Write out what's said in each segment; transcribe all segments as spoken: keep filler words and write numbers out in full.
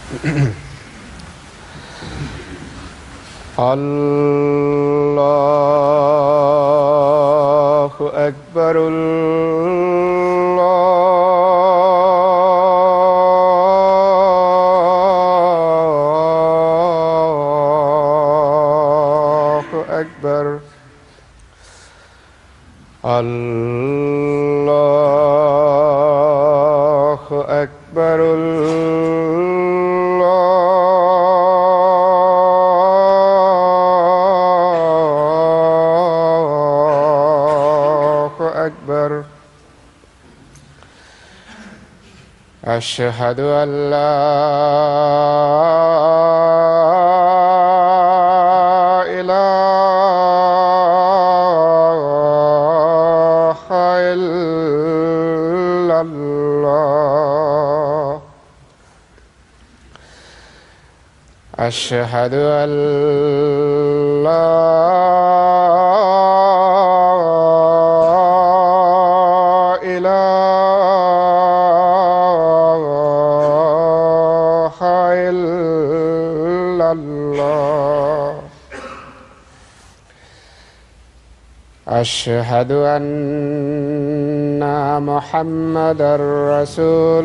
Allahu Akbar. Allahu Akbar. Allahu Akbar. أشهد أن لا إله إلا الله. أشهد أن لا أشهد أن محمدًا رسول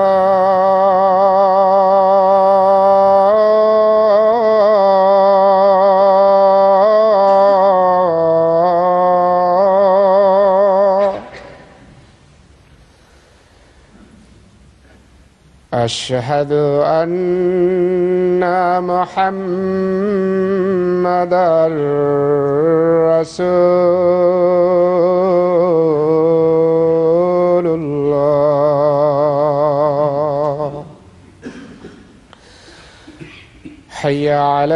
الله. أشهد أن محمدًا رسول الله. حي على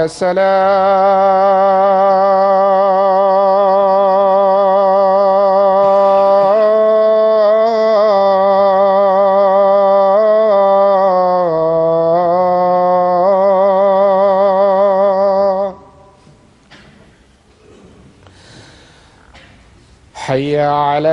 حي على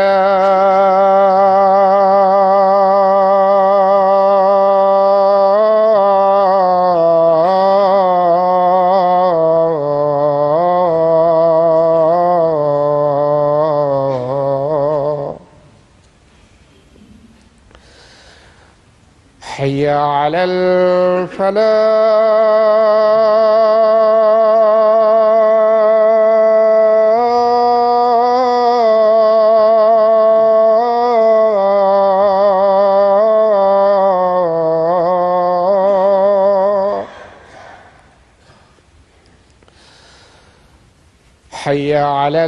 الصلاة. حي على الفلاح. حي على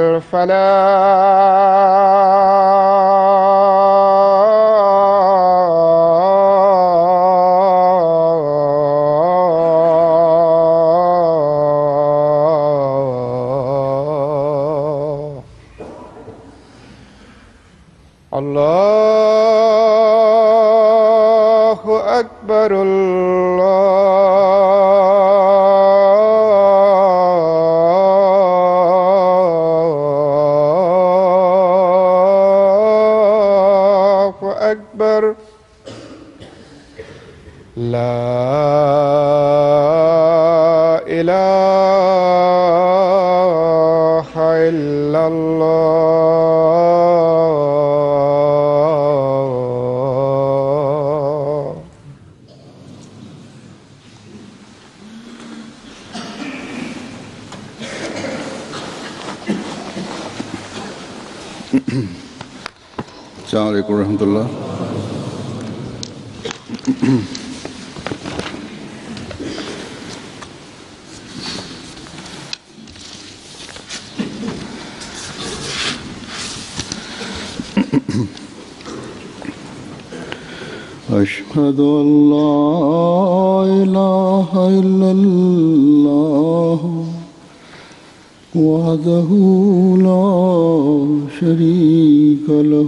الفلاح. الله أكبر. لا إله إلا الله. السلام عليكم ورحمة الله. أشهد أن لا إله إلا الله وحده لا شريك له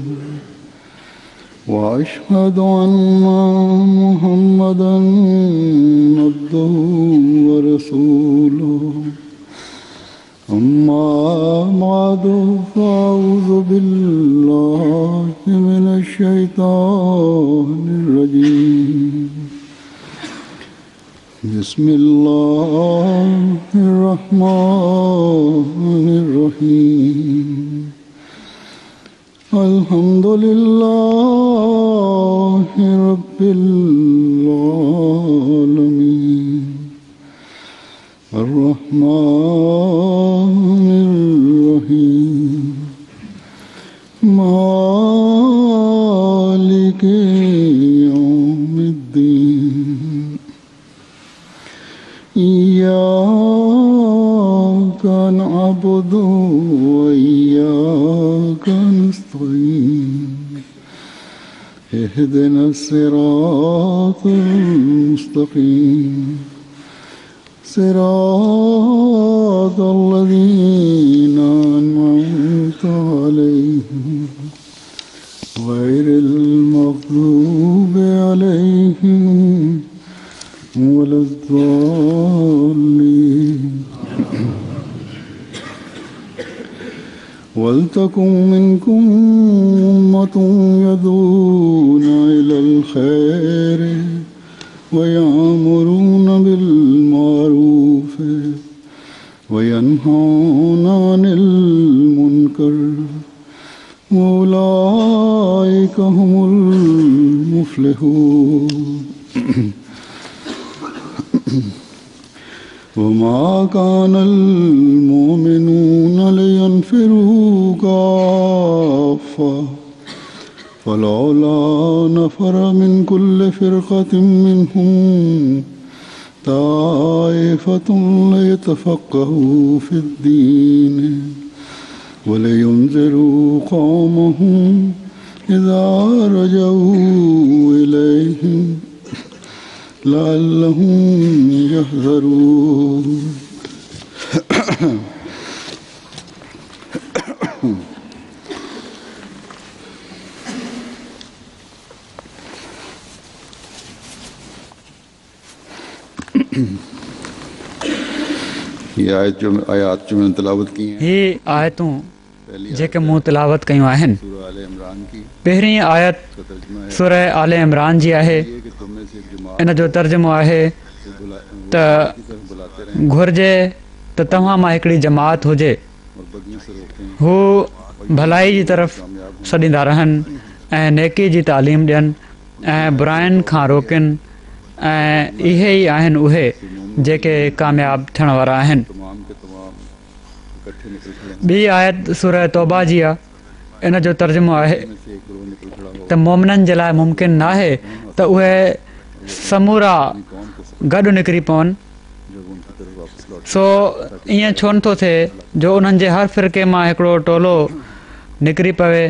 وأشهد أن محمدًا عبده ورسوله. أما بعد فأعوذ بالله من الشيطان الرجيم. بسم الله الرحمن الرحيم الحمد لله رب العالمين الرحمن الرحيم مالك يوم الدين إياك نعبد وإياك نستعين اهدنا الصراط المستقيم صراط الذين أنعمت عليهم غير المغضوب عليهم ولا الضالين ولتكن منكم أمة يدعون إلى الخير ويأمرون بالمعروف وينهون عن المنكر وأولئك هم المفلحون وما كان المؤمنون لينفروا كافة فلولا نفر من كل فرقة منهم طائفة ليتفقهوا في الدين ولينذروا قومهم إذا رجعوا إليهم لعلهم يحذرون ये आयत जो आयात जो मैंने तिलावत की हैं ही आयतूं जेके मूं तिलावत कयूं आहिनि सूरह आले इमरान की पहिरीं आयत का तर्जुमा है सूरह आले इमरान जी आहे ये कि तुम में से एक जमात इन जो तर्जुमो आहे से बुला- त की तरफ बुलाते रहें घुर्जे त तव्हां मां हिकिड़ी जमात हुजे और बदियों से रोकें हू भलाई जी तरफ़ सॾींदा रहनि ऐं नेकी जी तालीम ॾियनि ऐं बुराइनि खां रोकनि ऐं इहे ई आहिनि उहे जेके कामयाबु थियण वारा आहिनि तमाम के तमाम इकट्ठे निकल खड़े ॿी आयत सूरह तौबा जी आहे इन जो तर्जुमो आहे में से एक गिरोह निकल खड़ा हो त मोमिननि जे लाइ मुमकिन न आहे त उहे समूरा कौन को गॾु निकिरी पवनि जब उनकी तरफ वापस लौट सो ईअं छो नथो थिए जो उन्हनि जे हर फ़िरके मां हिकिड़ो टोलो निकिरी पवे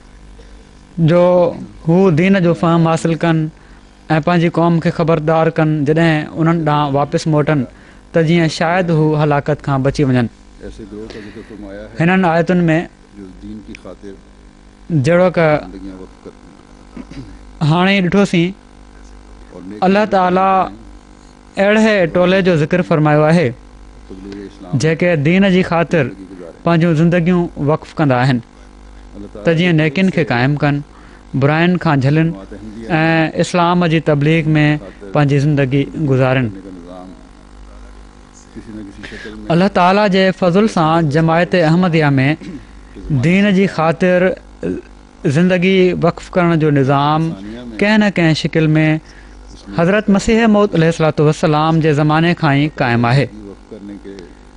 जो हू दीन जो फ़हम हासिलु कनि ऐं पंहिंजी क़ौम खे ख़बरदार कनि जॾहिं उन्हनि ॾांहुं वापसि मोटनि त जीअं शायदि हू हलाकत खां बची वञनि ऐसे गिरोह का जिक्र फरमाया है हिननि आयतुनि में जो दीन की खातिर जहिड़ो क जिंदगियां वक़्फ करते हैं हाणे ई ॾिठोसीं और नेक अलाह ताला अहिड़े टोले जो ज़िक्र फ़रमायो आहे तबलीग इस्लाम जेके दीन जी ख़ातिर की गुजारे पंहिंजूं ज़िंदगियूं वक़्फ़ कंदा आहिनि अल्लाह त ताला जीअं नेकिन खे क़ाइमु कनि बुराइनि खां झलनि जमात अहमदिया ऐं इस्लाम जी तबलीग में पंहिंजी ज़िंदगी गुज़ारनि करने का निज़ाम किसी न किसी शक्ल में अल्लाह ताला जे फज़ुल सां जमायत अहमदिया में दीन जी ख़ातिर ज़िंदगी वक़्फ़ करण जो निज़ाम कंहिं न कंहिं शिकिल में हज़रत मसीह मौद अलैहिस्सलातु वस्सलाम जे ज़माने खां ई क़ाइमु आहे वक़्फ करने के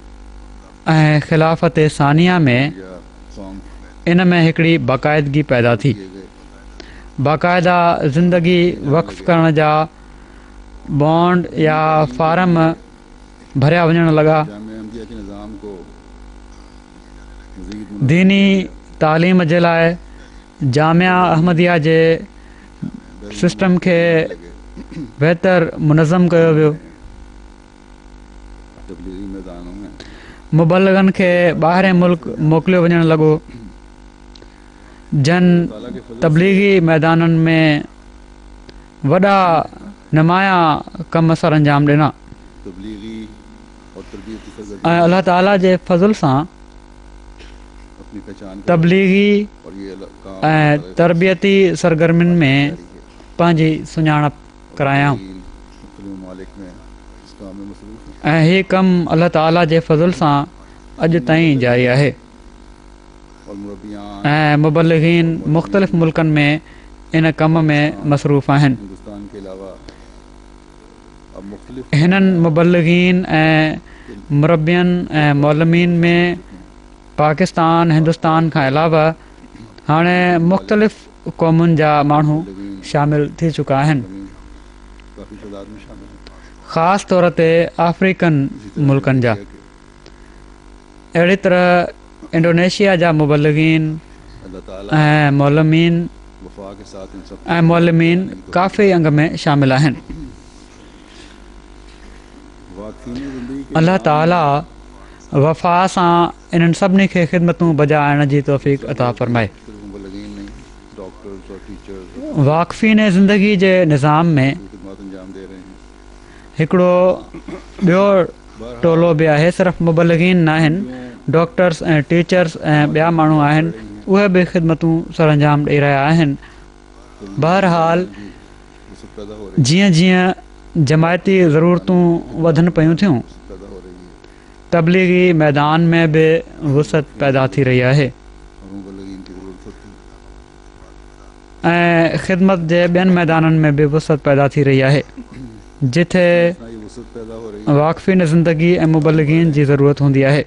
ऐं ख़िलाफ़त सानिया में या कौम इन में हिकिड़ी बाक़ाइदगी पैदा थी किए गए बाक़ाइदा ज़िंदगी वक़्फ़ करण जा बॉन्ड या फारम भरिया वञण लॻा जामिया अहमदिया के निज़ाम को मज़ीद दीनी तालीम जे लाइ जामिया अहमदिया जे सिस्टम खे बहितर मुनज़म कयो वियो तबलीगी मैदानों में मुबलगनि खे ॿाहिरें मुल्क मोकिलियो वञणु लॻो जन तबलीगी मैदाननि में वॾा नुमाया कम सर अंजाम ॾिना तबलीगी और तरबियती सरगर्मी ऐं अलाह ताला जे फज़ुल सां अपनी पहचान को तबलीगी और ये अल- काम ऐं तरबियती सरगर्मियुनि में पंहिंजी सुञाणप करायां मुख्तलिफ़ ममालिक में ऐं हीउ कमु अलाह ताला जे फज़ल सां अॼु ताईं जारी आहे और मुरब्बियान ऐं मुबल्लिगीन मुख़्तलिफ़ मुल्कनि में इन कम में मसरूफ़ आहिनि। हिंदुस्तान के अलावा अब मुख्तलिफ हिननि मुबल्लिगीन ऐं मुरब्बियनि ऐं मौलमीन में पाकिस्तान हिंदुस्तान खां अलावा हाणे मुख़्तलिफ़ क़ौमुनि जा माण्हू शामिल थी चुका आहिनि। काफ़ी तादाद में शामिल हैं। ख़ासि तौर ते अफ्रीकन मुल्कनि जा। अहिड़ी तरह इंडोनेशिया जा मुबल्लिगीन अल्लाह ताला ऐं मौलमीन वफ़ा के साथ इन सब ऐं मौलमीन काफ़ी अंग में शामिल आहिनि। वाक़फ़ी ने ज़िंदगी के अल्लाह ताला वफ़ा सां इन्हनि सभिनी खे ख़िदमतूं बजाइण जी तौफ़ीक़ अता फ़रमाए। सिर्फ मुबल्लिगीन नहीं, डॉक्टर्स और टीचर्स वाक़फ़ी ने ज़िंदगी जे निज़ाम में खिदमत अंजाम दे रहे हैं। हिकिड़ो ॿियो टोलो बि आहे, सिर्फ़ु मुबल्लिगीन न आहिनि, डॉक्टर्स ऐं टीचर्स ऐं ॿिया माण्हू आहिनि, उहे बि ख़िदमतूं सरअंजाम ॾेई रहिया आहिनि। बहरहाल वसत पैदा हो रही जीअं जीअं जमायती ज़रूरतूं वधनि पियूं थियूं, पैदा हो रही है तबलीगी मैदान में बि वुसअत पैदा थी रही आहे और मुबल्लिगीन की ज़रूरत होती है। ऐं ख़िदमत जे ॿियनि मैदाननि में बि वुसअत पैदा थी रही आहे, जिथे इतना ये वसत पैदा हो रही है। वाक़फ़ीन ज़िंदगी ऐं मुबल्लिगीन जी ज़रूरत हूंदी आहे।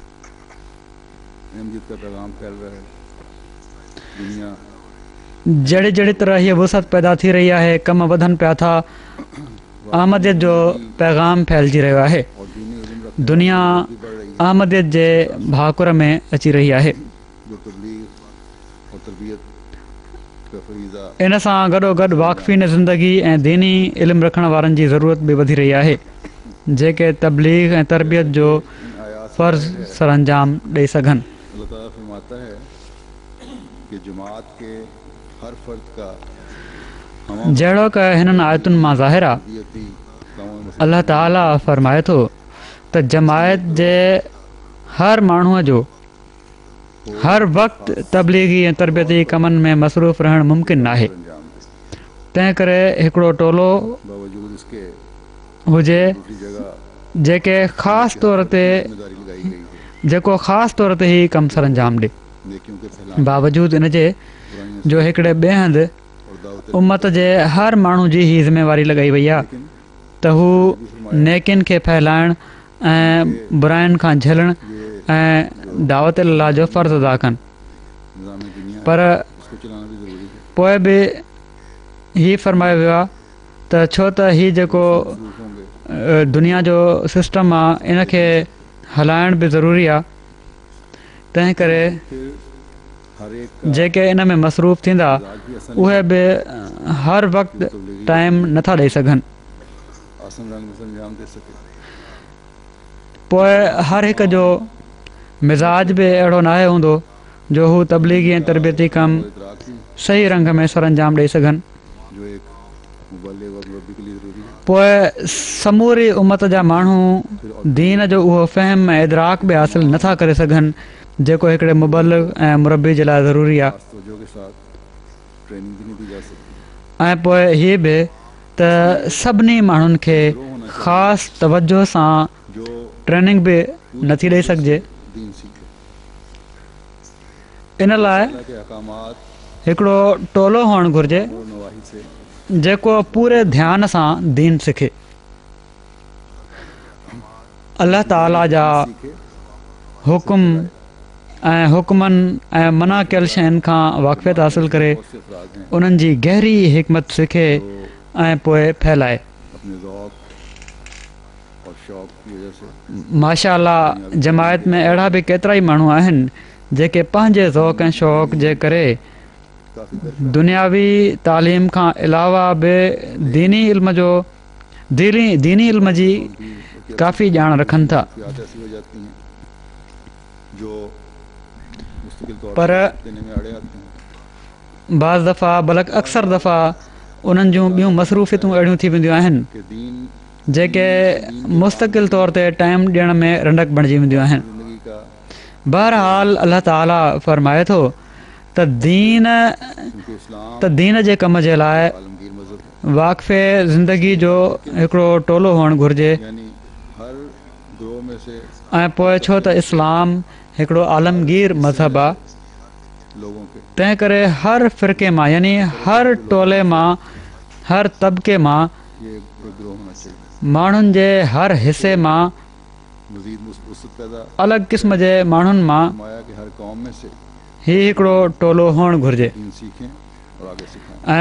अहमियत का पैगाम फैल रहा है। दुनिया जहिड़ी जहिड़ी तरह हीअ वुसअत पैदा थी रही आहे, कम वधनि पिया था, अहमदियत जो पैगाम फैलिजी रहियो आहे। और दीनी इल्म रखने दुनिया वाली भी बढ़ रही है। अहमदियत जे भाकुर में अची रही आहे। जो तबलीग और तरबियत का फरीज़ा इन सां गॾोगॾु वाक़फ़ीन ज़िंदगी ऐं दीनी इल्मु रखण वारनि जी ज़रूरत बि वधी रही आहे, जेके तबलीग ऐं तरबियत जो इन आयात से फ़र्ज़ है। सरअंजाम ॾेई सघनि। अल्लाह ताला फरमाता है कि जमात के हर फर्द का हमाम जहिड़ो क हिननि आयतुनि मां ज़ाहिर आहे, तबीयती तमाम मसइला अल्लाह ताला फ़रमाए थो त जमायत जे हर माण्हूअ जो हर वक़्तु तबलीगी ऐं तरबियती कमनि में मसरूफ़ रहणु मुमकिन नाहे। अंजाम दे। तंहिं करे हिकिड़ो टोलो बावजूद इसके हुजे दूसरी जगह जेके ख़ासि तौर ते जिम्मेदारी लगाई गई है जेको ख़ासि तौर ते ही कमु सरअंजाम ॾे। नेकियों के फैलाने बावजूद इन जे बुराइयों जो हिकिड़े ॿिए हंधि और दावत उम्मत जे हर माण्हू जी ही ज़िम्मेवारी लॻाई वई आहे लेकिन त हू नेकिन खे फैलाइणु ऐं बुराइनि खां झलणु ऐं दावत अल्लाह जो फ़र्ज़ु अदा कनि। निज़ाम दुनिया पर है, उसको चलाना भी ज़रूरी है। पोइ बि ही फरमायो वियो आहे त छो त हीउ जेको मसरूफ़ होंगे अ, दुनिया जो सिस्टम आहे, इन खे हलाइण बि ज़रूरी आहे। तंहिं करे फिर हर एक का जेके इन में मसरूफ़ थींदा इलाज भी आसान उहे बि हर वक़्तु टाइम नथा ॾेई सघनि। आसान रंग में अंजाम दे सके। पोइ हर हिक जो मिज़ाज बि अहिड़ो नाहे हूंदो जो हू तबलीगी ऐं तरबियती कमु वो इदराक भी सही रंग में सरअंजाम ॾेई सघनि। जो एक मुबल्लिग और मुरब्बी के लिए ज़रूरी है। पोइ समूरी उम्मत जा माण्हू दीन जो उहो फ़हम ऐं इदराक बि हासिलु नथा करे सघनि जेको हिकिड़े मुबल्लिग ऐं मुरब्बी जे लाइ ज़रूरी आहे। खास तवज्जो के साथ ट्रेनिंग भी नहीं दी जा सकती। ऐं पोइ हीअ बि त सभिनी माण्हुनि खे ख़ासि तवजो सां जो ट्रेनिंग बि नथी ॾेई सघिजे। दीन सीखे। इन लाइ अल्लाह के अहकामात हिकिड़ो टोलो हुअणु घुरिजे और नवाही से जेको पूरे ध्यान सां दीन सिखे, अल्लाह ताला जा सीखे हुकुम ऐं हुकमनि ऐं मना कयल शयुनि खां वाक़फ़ियत हासिलु करे बहुत से अफराद हैं उन्हनि जी गहरी हिकमत सिखे ऐं पोइ फैलाए। अपने ज़ौक़ और शौक़ की वजह से माशा अल्लाह जमायत में अहिड़ा बि केतिरा ई माण्हू आहिनि जेके पंहिंजे ज़ौक़ ऐं शौक़ जे करे काफ़ी दर दुनियावी तालीम खां अलावा बि दीनी इल्म जो दीनी दीनी इल्म जी काफ़ी ॼाण रखनि था। ख़ुफियात ऐसी हो जाती हैं जो मुस्तकिल तौर पर पर देने में आड़े आती हैं। बाज़ दफ़ा बल्कि अक्सर दफ़ा उन्हनि जूं ॿियूं मसरूफ़ियतूं अहिड़ियूं थी वेंदियूं आहिनि कि दीन जेके मुस्तक़िल तौर ते टाइम ॾियण में रंडक बणिजी वेंदियूं आहिनि। ज़िंदगी का बहरहाल अल्लाह ताला फ़रमाए थो त दीन क्योंकि इस्लाम त दीन जे कम जे लाइ आलमगीर मज़हब है। वाक़फ़े ज़िंदगी जो हिकिड़ो टोलो हुअणु घुरिजे यानी हर गिरोह में से ऐं पोइ छो त इस्लाम हिकिड़ो आलमगीर मज़हब आहे, लोगों के तंहिं करे हर फ़िरके मां यानी हर टोले मां हर तबिके मां ये एक गिरोह होना चाहिए। माण्हुनि जे हर हिसे मां मजीद वसत पैदा अलॻि क़िस्म जे माण्हुनि मां फरमाया कि हर कौम में से हीउ हिकिड़ो टोलो हुअणु घुरिजे दीन सीखें और आगे सिखाएं। ऐं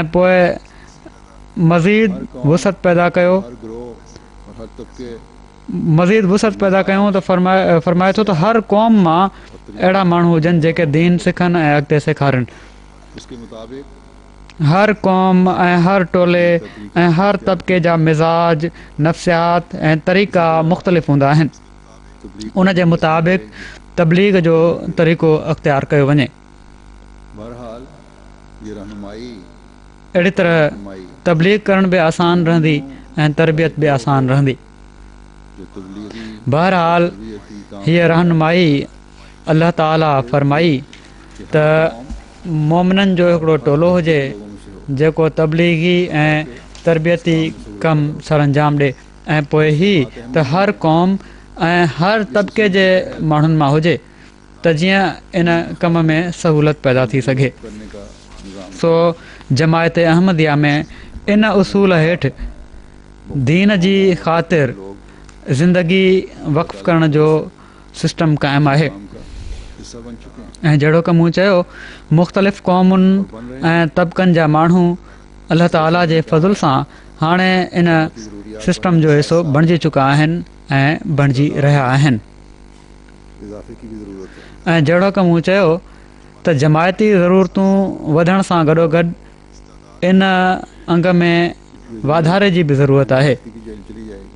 पोइ मज़ीद वुसत पैदा कयो हर गिरोह और हर तबके मज़ीद वुसत पैदा कयूं त फरमाए फरमाए थो त हर क़ौम मां अहिड़ा माण्हू हुजनि जेके दीन सिखनि ऐं अॻिते सेखारनि। उसके मुताबिक हर क़ौम ऐं हर टोले ऐं हर तबिके जा मिज़ाज नफ़्सियात ऐं तरीक़ा मुख़्तलिफ़ हूंदा आहिनि। तबलीग उन जे मुताबिक़ तबलीग जो तरीक़ो अख़्तियार कयो वञे। बहरहाल ये रहनुमाई अहिड़ी तरह रहनुमाई तबलीग करण बि आसान रहंदी ऐं तरबियत बि आसान रहंदी। जो तबलीगी बहरहाल तरबियती काम हीअ रहनुमाई अल्लाह ताला फरमाई त मोमिननि जो हिकिड़ो टोलो हुजे लोगों में से हो। जेको तबलीगी ऐं तरबियती कमु सर अंजाम ॾिए ऐं पोइ ही त हर क़ौम ऐं हर तबिके जे माण्हुनि मां हुजे त जीअं इन कम में सहूलत पैदा थी सघे। करने का निज़ाम सो जमायत अहमदिया में इन उसूल हेठि दीन जी ख़ातिर ज़िंदगी वक़्फ़ करण जो सिस्टम क़ाइमु आहे। काम का हिस्सा बन चुके हैं ऐं जहिड़ो कमु चयो मुख़्तलिफ़ क़ौमुनि ऐं तबिकनि जा माण्हू अल्लाह ताला जे फज़ुल सां हाणे इन सिस्टम जो हिसो बणिजी चुका आहिनि ऐं बणिजी रहिया आहिनि। इज़ाफ़े की भी ज़रूरत है। ऐं जहिड़ो कमु चयो त जमायती ज़रूरतूं वधण सां गॾोगॾु इन अंग में वाधारे जी बि ज़रूरत आहे। की जारी चली जाएगी।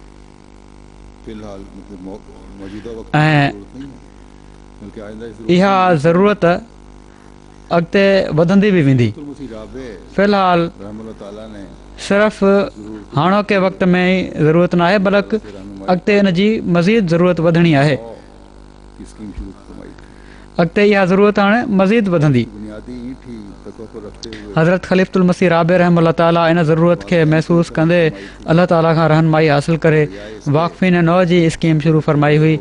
फिलहाल मतलब मौ- मौजूदा वक्त ऐं में ज़रूरत नहीं है, बल्कि आइंदा इस ज़रूरत इहा ज़रूरत अॻिते वधंदी बि वेंदी। तो मुसी राबे फ़िलहाल रहमतुल्लाह ताला ने सिर्फ़ हाणोके वक़्त में ई ज़रूरत न आहे बल्कि अॻिते इन जी मज़ीद ज़रूरत वधणी आहे। की स्कीम शुरू फरमाई थी। अॻिते इहा ज़रूरत हाणे मज़ीद वधंदी। बुनियादी ईंट ही तक़वा को रखते हुए हज़रत ख़लीफ़ुल मसीह राबे रहमतुल्लाह ताला इन ज़रूरत खे महसूस कंदे अल्लाह ताला खां रहनुमाई हासिल करे वाक़फ़ीन नौ जी स्कीम शुरू फरमाई हुई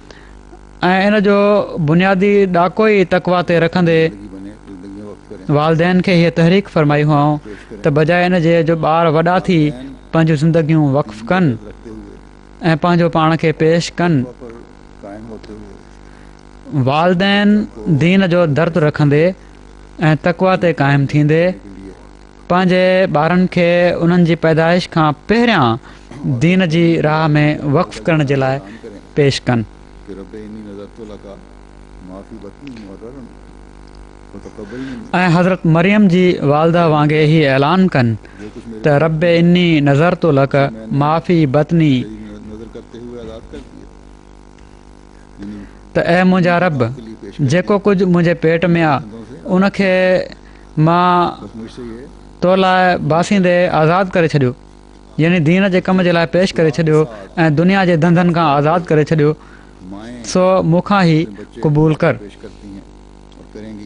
ऐं इन जो बुनियादी ॾाको ई तक़वा ते रखंदे ज़िंदगी बने ज़िंदगी में वक्त करें वालदेन खे हीअ तहरीक फरमाई हुआऊं त बजाए इन जे जो ॿार वॾा थी पंहिंजूं ज़िंदगियूं वक़्फ़ कनि रखते हुए ऐं पंहिंजो पाण खे पेश कनि, तक़वा पर कायम होते हुए वालदेन दीन जो दर्द रखंदे ऐं तक़वा ते क़ाइमु थींदे के लिए पंहिंजे ॿारनि खे उन्हनि जी पैदाइश खां पहिरियां दीन जी राह में वक़्फ़ करण जे लाइ काम करें पेश कनि। कि रब इन्नी नज़र तो लगा माफ़ी बतनी मुहर्ररन व तक़ब्बलनी ऐं हज़रत मरियम जी वालदा वांगुरु ही ऐलान कनि जो कुछ मेरे त रब इन्नी नज़र तो लक माफ़ी बतनी तेरी नज़र करते हुए आज़ाद कर दिया। यानी त ऐं मुंहिंजा रब के लिए पेश जेको कुझु मुंहिंजे पेट में आहे उनखे मां बस मुझसे ये तो लाइ बासींदे आज़ादु करे छॾियो, यानी दीन जे कम जे लाइ पेश करे छॾियो ऐं दुनिया जे धंधनि खां आज़ादु करे छॾियो। माएँ सो मूंखां ई बच्चे क़बूल कर। पेश करती हैं और करेंगी।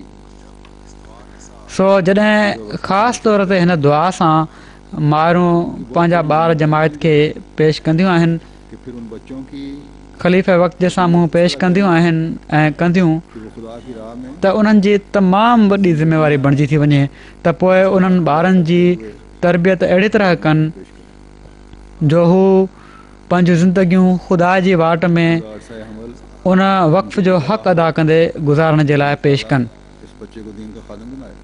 सो जॾहिं ख़ासि तौर ते हिन दुआ सां मारूं पंहिंजा ॿार जमायत खे पेश कंदियूं आहिनि, कि फिर उन बच्चों की ख़लीफ़े वक़्त जे साम्हूं पेश कंदियूं आहिनि ऐं कंदियूं कि वो खुदा की राह में त उन्हनि जी तमामु वॾी ज़िम्मेवारी बणिजी थी वञे त पोइ उन्हनि ॿारनि जी तरबियत अहिड़ी तरह कनि पेश करें। जो हू पंहिंजूं ज़िंदगियूं ख़ुदा जी वाट में खुदा अरसा हमल उन वक़्फ़ जो हक़ अदा कंदे गुज़ारण जे लाइ पेश कनि। इस बच्चे को दीन का खादिम बनाए,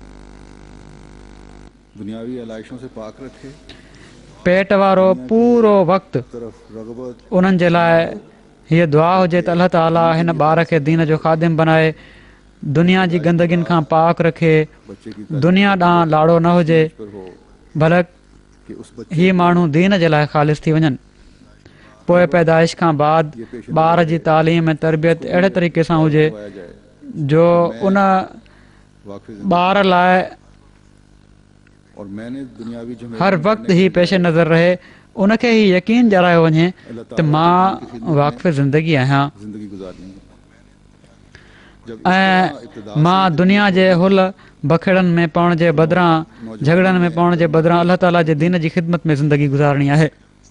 दुनियावी आलाइशों से पाक रखे, पेट वारो पूरो वक़्तु तरफ रगबत उन्हनि जे लाइ हीअ दुआ हुजे त अल्लाह ताला हिन ॿार खे दीन जो ख़ादिम बनाए, दुनिया जी गंदगियुनि खां पाक रखे, बच्चे की दुनिया ॾांहुं लाड़ो न हुजे, पर हो भले कि उस बच्चे हीअ माण्हू दीन जे लाइ ख़ालिस थी वञनि। पोइ पैदाइश खां बाद ॿार जी तालीम ऐं तरबियत अहिड़े तरीक़े सां हुजे करवाया जाए जो उन वाक़फ़े ॿार लाइ और मैंने दुनियावी जो हर वक़्तु ही पेश नज़र रहे, उनखे ही यकीन ॼाणायो वञे त मां वाक़फ़े ज़िंदगी आहियां जिंदगी गुजारनी है। जब इस ऐं तरह इब्तिदा मां दुनिया जे हुल बखेड़नि में पवण जे बदिरां झगड़नि में पवण जे बदिरां अल्लाह ताला जे दीन जी ख़िदमत में ज़िंदगी गुज़ारणी आहे।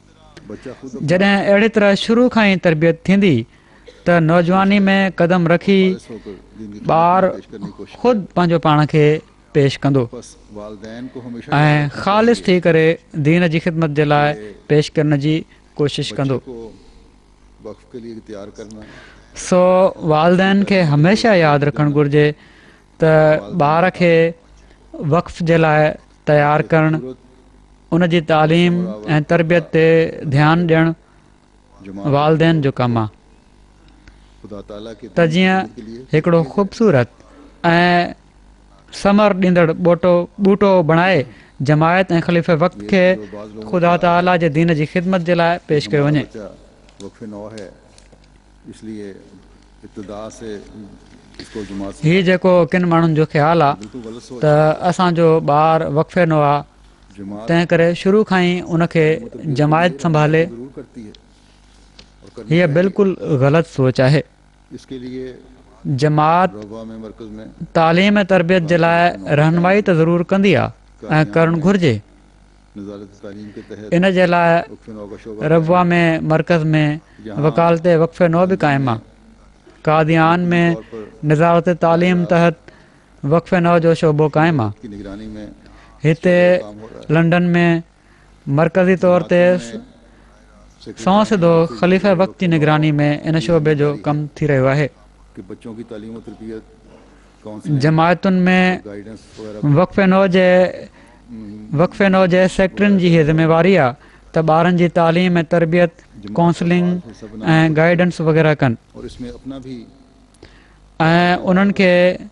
बच्चा खुद जॾहिं अहिड़ी तरह शुरू खां ई तरबियत थींदी त नौजवानी में क़दम रखी खालिस होकर दीन की ॿार खिदमत पेश करने की कोशिश ख़ुदि पंहिंजो पाण खे पेश कंदो करे। बस वालिदैन को हमेशा ऐं याद रखना ख़ालिस चाहिए थी करे दीन जी ख़िदमत जे लाइ कि पेश करण जी कोशिशि बच्चे कंदो। को वक्फ के लिए तैयार करना, सो वालिदैन खे हमेशह यादि रखणु घुरिजे त ॿार खे वक़्फ़ जे लाइ तयारु करणु, ज़रूरत उन जी तालीम ऐं तरबियत ते ध्यानु ॾियणु जमात वालिदैन जो कमु आहे। खुदा ताला के त जीअं के लिए हिकिड़ो ख़ूबसूरत ऐं समर ॾींदड़ ॿोटो ॿूटो बणाए जमायत ऐं ख़लीफ़े वक़्त खे ख़ुदा ताला जे दीन जी ख़िदमत जे लाइ पेश कयो वञे। बच्चा वक्फ नौ है, इसलिए इब्तिदा से इसको जमात से हीउ जेको किन माण्हुनि जो ख़्यालु आहे बिल्कुल गलत सोच त असांजो ॿारु वक़फ़े नो आहे, जमात तंहिं करे शुरू खां ई उनखे जमायत संभाले, जरूर करती है और करनी हीअ चाहिए। बिल्कुलु ग़लति सोच आहे। इसके लिए जमात रवा में मरकज़ में तालीम ऐं तरबियत जे लाइ रहनुमाई त ज़रूरु कंदी आहे ऐं करणु घुरिजे। नज़ारत तालीम के तहत इन जे लाइ वक्फ नौ का शोबा रबवा में मरकज़ में वकालत वक़फ़े नो बि क़ाइमु आहे। कादियान में नज़ारत तालीम तहत वक़फ़े नौ जो शोबो क़ाइमु आहे। की निगरानी में हिते काम हो रहा है। लंडन में मरकज़ी तौर ते सौ सिधो ख़लीफ़े वक़्त जी निगरानी में इन शोबे जो कमु थी रहियो आहे। कि बच्चों की तालीम और तरबियत काउंसलिंग जमायतुनि में गाइडेंस वगैरह वक़फ़े नौ जे वक़फ़े नौ जे सेक्टरनि जी हीअ ज़िम्मेवारी आहे त ॿारनि जी तालीम ऐं तरबियत काउंसलिंग ऐं गाइडेंस वग़ैरह कनि और इसमें अपना भी ऐं उन्हनि खे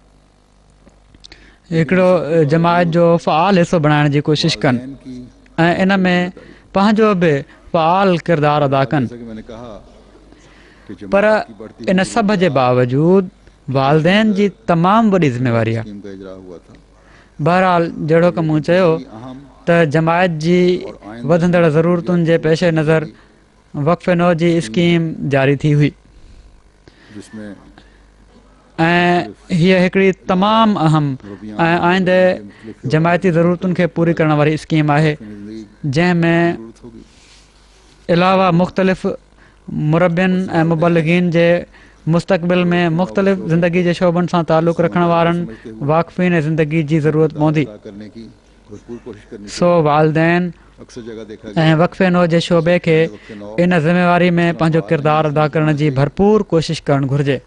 हिकिड़ो जमायत जो फ़आल हिसो बणाइण जी कोशिशि कनि वालिदैन की, ऐं इन में पंहिंजो बि फ़आल किरदारु अदा कनि। जैसा कि मैंने कहा कि पर जमात की बढ़ती इन सभ जे बावजूदु वालिदैन जी तमामु वॾी ज़िम्मेवारी आहे। स्कीम का इजरा हुआ था। बहरहाल जहिड़ो की मूं चयो अहम त जमायत जी वधंदड़ ज़रूरतुनि जे पेश नज़र वक़फ़े नौ जी स्कीम जारी थी हुई जिसमें ऐं हीअ हिकिड़ी तमामु अहम ऐं आईंदे जमायती ज़रूरतुनि खे पूरी करण वारी स्कीम आहे ज़िंदगी जंहिंमें ज़रूरत होगी। अलावा मुख़्तलिफ़ मुरबियनि ऐं मुबलगिन जे मुस्तक़बिल में मुख़्तलिफ़ ज़िंदगी जे शोबनि सां तालुक़ु रखण वारनि वाक़फ़ीन ऐं ज़िंदगी जी ज़रूरत पवंदी। अदा करने की भरपूर कोशिश करनी सो वालिदैन चाहिए। अक्सर जगह देखा ऐं वक़फ़े नौ जे शोबे खे इन ज़िम्मेवारी में पंहिंजो किरदारु अदा करण जी भरपूर कोशिशि करणु घुरिजे।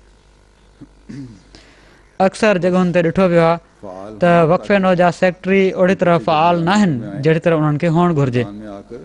अक्सर जॻहुनि ते ॾिठो वियो आहे फ़आल त वक़फ़े नौ जा सेक्रेटरी ओड़ी तरह फ़आल न आहिनि जहिड़ी तरह उन्हनि खे हुअणु घुरिजे। मैदान में आकर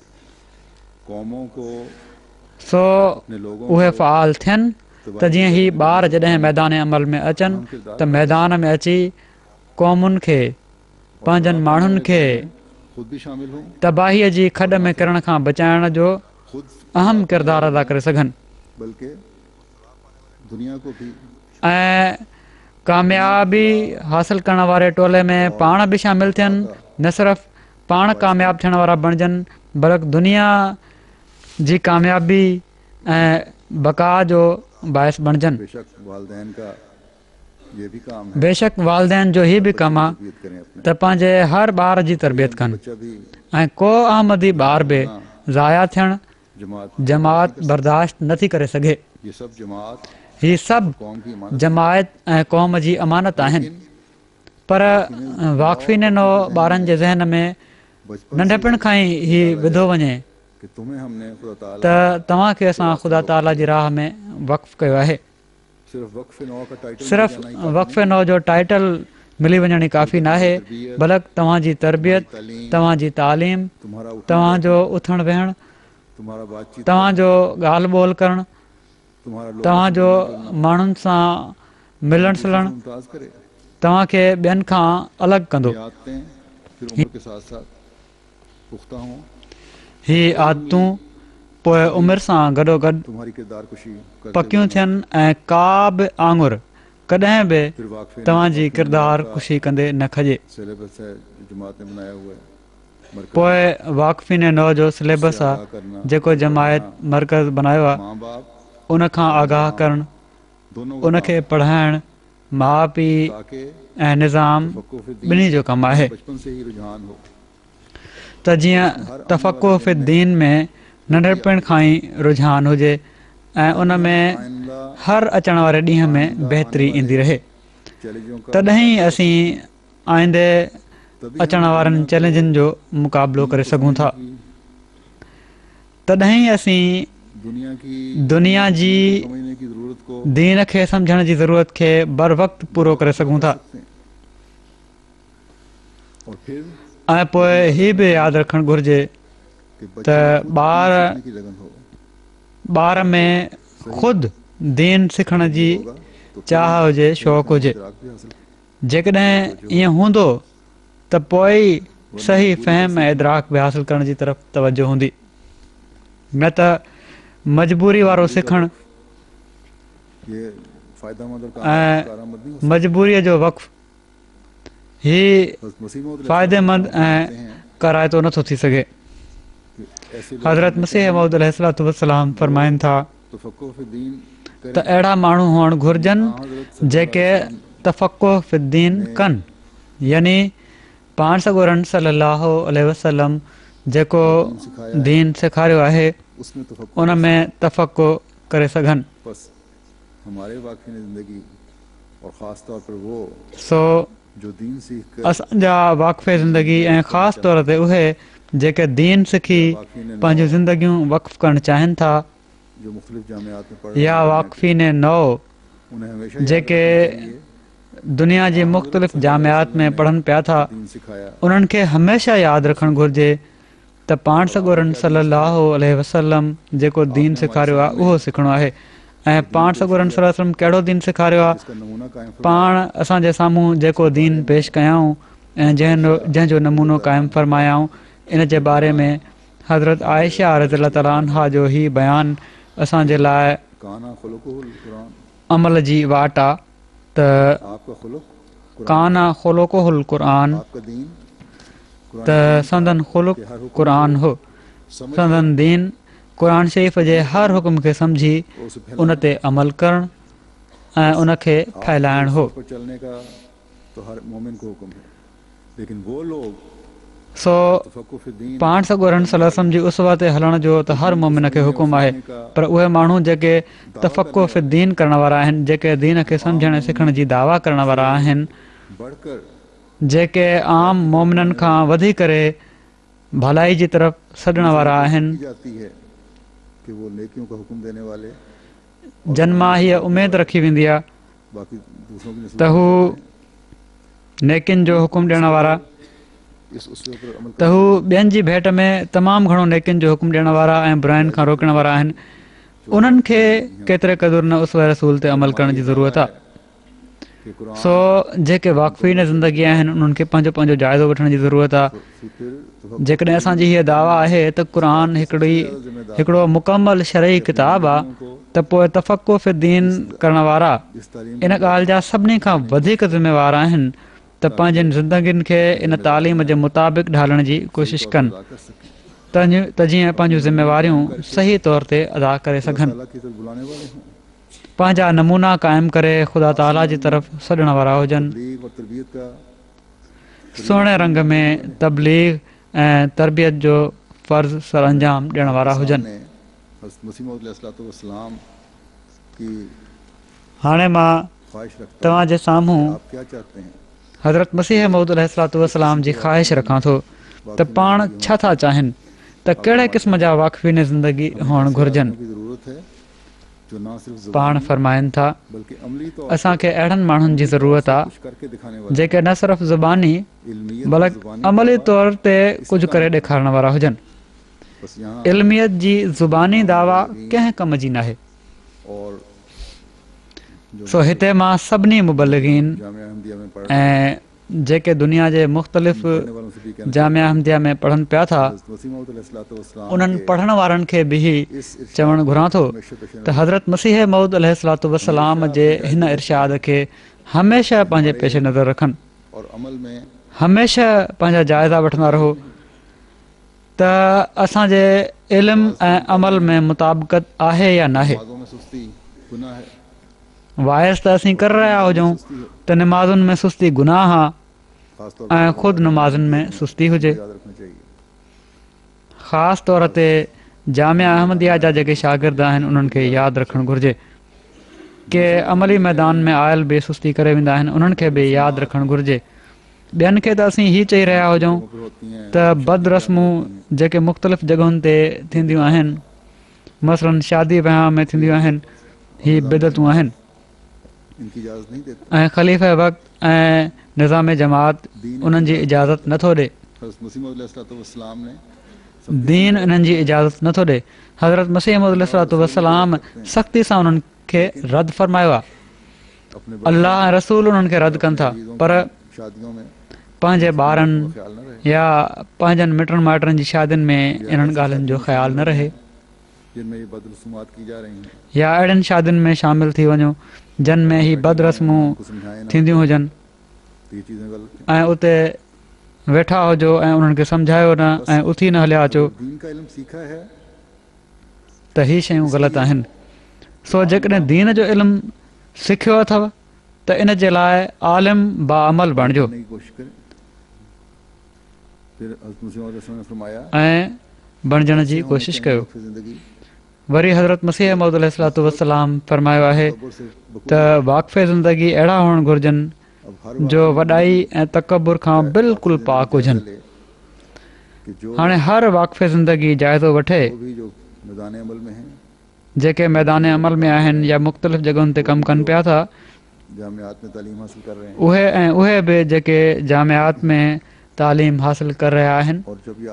कौमों को सो अपने लोगों उहे को फ़आल थियनि त जीअं ही ॿार जॾहिं मैदान अमल में अचनि त मैदान में अची क़ौमुनि खे पंहिंजनि माण्हुनि खे खुद भी शामिल हों, तबाहीअ जी खॾ में किरण खां बचाइण जो खुद अहम किरदारु अदा करे सघनि बल्कि दुनिया को भी ऐं कामयाबी हासिल करण वारे टोले में पाण बि शामिलु थियनि। न सिर्फ़ु पाण कामयाबु थियण वारा बणिजनि बल्कि दुनिया जी कामयाबी ऐं बका जो बाहिस बणिजनि। बेशक वालिदैन का ये भी काम है बेशक वालिदैन जो हीउ बि कमु आहे तरबियत करें अपने। त पंहिंजे हर ॿार जी तरबियत कनि बच्चा भी ऐं को अहमदी ॿार बि ज़ाया थियणु जमात जमात बर्दाश्त नथी करे सघे। ये सब जमात हीउ सभु कौम की इमानत जमायत ऐं क़ौम जी अमानत आहिनि। पर वाक़फ़ीन नो ॿारनि जे ज़हन में बचपन नंढपण खां ई हीउ विधो वञे कि तुम्हें हमने खुदा ताला त तव्हांखे असां ख़ुदा ताला जी राह में वक़्फ़ कयो आहे। सिर्फ वक्फ नौ का टाइटल सिर्फ़ु वक़फ़े नौ जो टाइटल मिली वञण ई काफ़ी न आहे बल्कि तव्हांजी तरबियत, तव्हांजी तालीम, तुम्हारा उठना तव्हांजो उथणु वेहणु, तुम्हारा बातचीत तव्हांजो ॻाल्हि ॿोल करणु, तुम्हारा लोगों तव्हांजो माण्हुनि सां मिलणु से सिलणु मुमताज करे। तव्हांखे ॿियनि खां अलॻि कंदो। ये आदतें फिर उम्र के साथ साथ पुख्ता हों, हीअ आदतूं पोइ उमिरि सां गॾोगॾु तुम्हारी किरदार कुशी करते पकियूं थियनि ऐं का बि आङुर कॾहिं बि फिर वाक़फ़े तव्हांजी किरदार कुशी कंदे न खजे। सिलेबस है जो जमात ने बनाया हुआ है मरकज़ पोइ वाक़फ़ीन नौ जो सिलेबस आहे जेको जमायत मर्कज़ बनायो आहे माँ बाप उन खां आगाह करणु, दोनों का उनखे पढ़ाइणु, माउ पीउ ताकि ऐं निज़ाम तफ़क्कुफ़ दीन ॿिन्ही जो कमु आहे। बचपन से ही रुझान हो। त जीअं तफ़क़ुह फ़ी दीन में नंढपिण खां ई रुझान हुजे ऐं उन में हर अचण वारे ॾींहं में बहितरी ईंदी रहे। तॾहिं असीं आईंदे अचण वारनि चैलेंजनि जो मुक़ाबिलो करे सघूं था। तॾहिं असीं दुनिया जी दीन खे सम्झण जी ज़रूरत खे बर वक़्तु पूरो करे सघूं था। ऐं पोइ हीअ बि यादि रखणु घुरिजे त ॿार ॿार में ख़ुदि दीन सिखण जी चाह हुजे, शौक़ु हुजे। जेकॾहिं ईअं हूंदो त पोइ ई सही फ़हम ऐं इदराक बि हासिलु करण जी तरफ़ तवजो हूंदी, न त मजबूरी वारो सिखणु ऐं मजबूरीअ जो वक़्फ़ ही फ़ाइदेमंद ऐं कराइतो नथो थी सघे। हज़रत मसीह मऊद अलैहिस्सलातु वस्सलाम फरमाइनि था त अहिड़ा माण्हू हुअणु घुरिजनि जेके तफ़क़ुह फ़ी दीन कनि, यानी पाण सॻोरनि सल्लल्लाहु अलैहि वसल्लम जेको दीन सेखारियो आहे उन में तफ़क़ुह करे सघनि। सो असांजा वाक़फ़े ज़िंदगी ऐं ख़ासि तौर ते उहे जेके दीन सिखी पंहिंजूं ज़िंदगियूं वक़्फ़ करणु चाहिनि था, या वाक़फ़ीन नओ जेके दुनिया जी मुख़्तलिफ़ जामियात में पढ़नि पिया था, उन्हनि खे हमेशह यादि रखणु घुरिजे त पाण सॻोरनि सल्लल्लाहु अलैहि वसल्लम जेको दीन सेखारियो आहे उहो सिखणो आहे। ऐं पाण सॻोरनि सल्लल्लाहु अलैहि वसल्लम कहिड़ो दीन सेखारियो आहे? पाण असांजे साम्हूं जेको दीन पेश कयऊं ऐं जंहिं जंहिंजो नमूनो क़ाइमु फ़रमायाऊं, इन जे बारे में हज़रत आयशा रज़ियल्लाहु तआला अन्हा जो ही बयानु असांजे लाइ अमल जी वाट आहे त काना ख़ुलुक़ुहुल क़ुरान, त संदन ख़ुलुक़ क़ुरान हो। संदन दीन क़ुरान शरीफ़ जे हर हुकुम खे सम्झी उन ते अमल करणु ऐं उन खे फैलाइणु हो। सो पाण सॻोरनि सल्लल्लाहु अलैहि वसल्लम जी उसवा ते हलण जो त हर मोमिन खे हुकुम आहे, पर उहे माण्हू जेके तफ़क़ुह फ़ी दीन करण वारा आहिनि, जेके दीन खे सम्झण ऐं सिखण जी दावा करण वारा आहिनि, जेके आम मोमिननि खां वधी करे भलाई जी तरफ़ सॾण वारा आहिनि, जन मां हीअ उमेद रखी वेंदी आहे त हू नेकियुनि जो हुकुम ॾियण वारा, त हू ॿियनि जी भेट में तमामु घणो नेकियुनि जो हुकुम ॾियण वारा ऐं बुराइनि खां रोकण वारा आहिनि। उन्हनि खे केतिरे क़दुरु न उसवा रसूल ते अमल करण जी ज़रूरत आहे। सो जेके वाक़फ़ीन ज़िंदगी आहिनि उन्हनि खे पंहिंजो पंहिंजो जाइज़ो वठण जी ज़रूरत आहे। जेकॾहिं असांजी हीअ दावा आहे त क़ुरान हिकिड़ी हिकिड़ो मुकमल शरई किताबु आहे, त पोइ तफ़क़ुह फ़ी दीन करण वारा इन ॻाल्हि जा सभिनी खां वधीक ज़िम्मेवार आहिनि त पंहिंजनि ज़िंदगियुनि खे इन तालीम जे मुताबिक़ ढालण जी कोशिशि कनि त जीअं पंहिंजूं ज़िम्मेवारियूं सही तौर ते अदा करे सघनि, पंहिंजा नमूना क़ाइमु करे ख़ुदा ताला जी तरफ़ सॾण वारा हुजनि, सुहिणे रंग में तबलीग ऐं तरबियत जो फ़र्ज़ सर अंजाम ॾियण वारा हुजनि। हाणे मां तव्हांजे साम्हूं हज़रत मसीह मऊद अलैहिस्सलातु वस्सलाम जी ख़्वाहिश रखां थो त पाण छा था चाहिनि, त कहिड़े क़िस्म जा वाक़फ़ीन ज़िंदगी हुअणु घुरिजनि। पाण फरमाइनि था असांखे अहिड़नि माण्हुनि जी ज़रूरत आहे जेके न सिर्फ़ु ज़ुबानी बल्कि अमली तौर ते कुझु करे ॾेखारण वारा हुजनि। इल्मियत जी ज़ुबानी दावा कंहिं कम जी नाहे। सो हिते मां सभिनी मुबल्लिगीन ऐं जेके दुनिया जे मुख़्तलिफ़ जामिया अहमदिया में पढ़नि पिया था, उन्हनि पढ़ण वारनि खे बि चवणु घुरां थो त हज़रत मसीह मऊद अलैहिस्सलातु वस्सलाम जे हिन इरशाद खे हमेशह पंहिंजे पेश नज़र रखनि, हमेशह पंहिंजा जाइज़ा वठंदा रहो त असांजे इल्म ऐं अमल में मुताबिक़त आहे या न आहे। वाइस त असीं करे रहिया हुजूं त नमाज़ुनि में सुस्ती गुनाह आहे ऐं ख़ुदि नमाज़ुनि में सुस्ती हुजे। ख़ासि तौर ते जामिया अहमदिया जा जेके शागिर्द आहिनि उन्हनि खे यादि रखणु घुरिजे। के अमली मैदान में आयल बि सुस्ती करे वेंदा आहिनि, उन्हनि खे बि यादि रखणु घुरिजे। ॿियनि खे त असीं हीअ चई रहिया हुजऊं त बद रस्मूं जेके मुख़्तलिफ़ जॻहुनि ते थींदियूं आहिनि, मसलन शादी विहांउ में थींदियूं आहिनि, हीअ बिदतूं आहिनि ऐं ख़लीफ़े वक़्त ऐं निज़ाम जमात उन्हनि जी इजाज़त नथो ॾे। दीन इन्हनि जी इजाज़त नथो ॾे। हज़रत मसीह मौद अलैहिस्सलाम सख़्ती सां उन्हनि खे रद्द फ़रमायो आहे। अल्लाह ऐं रसूल उन्हनि खे रद्द कनि था, पर पंहिंजे ॿारनि या पंहिंजनि मिटनि माइटनि जी शादियुनि में इन्हनि ॻाल्हियुनि जो ख़्यालु न रहे, या अहिड़ियुनि शादियुनि में शामिलु थी वञो जिन में ही बद रस्मूं थींदियूं हुजनि ऐं उते वेठा हुजो ऐं उन्हनि खे सम्झायो न ऐं उथी न हलिया अचो, त हीअ शयूं ग़लति आहिनि। सो जेकॾहिं दीन जो इल्मु सिखियो अथव त इन जे लाइ आलिम बाअमल बणिजो ऐं बणिजण जी कोशिशि कयो। वरी हज़रत मसीह मौद अलैहिस्सलाम फरमायो आहे त वाक़फ़े ज़िंदगी अहिड़ा हुअणु घुरिजनि जो वॾाई ऐं तकबुर खां बिल्कुलु पाक हुजनि। हाणे हर वाक़फ़े ज़िंदगी जाइज़ो वठे जेके मैदान अमल में आहिनि या मुख़्तलिफ़ जॻहुनि ते कमु कनि पिया था, उहे ऐं उहे बि जेके जामियात में तालीम हासिलु करे रहिया आहिनि।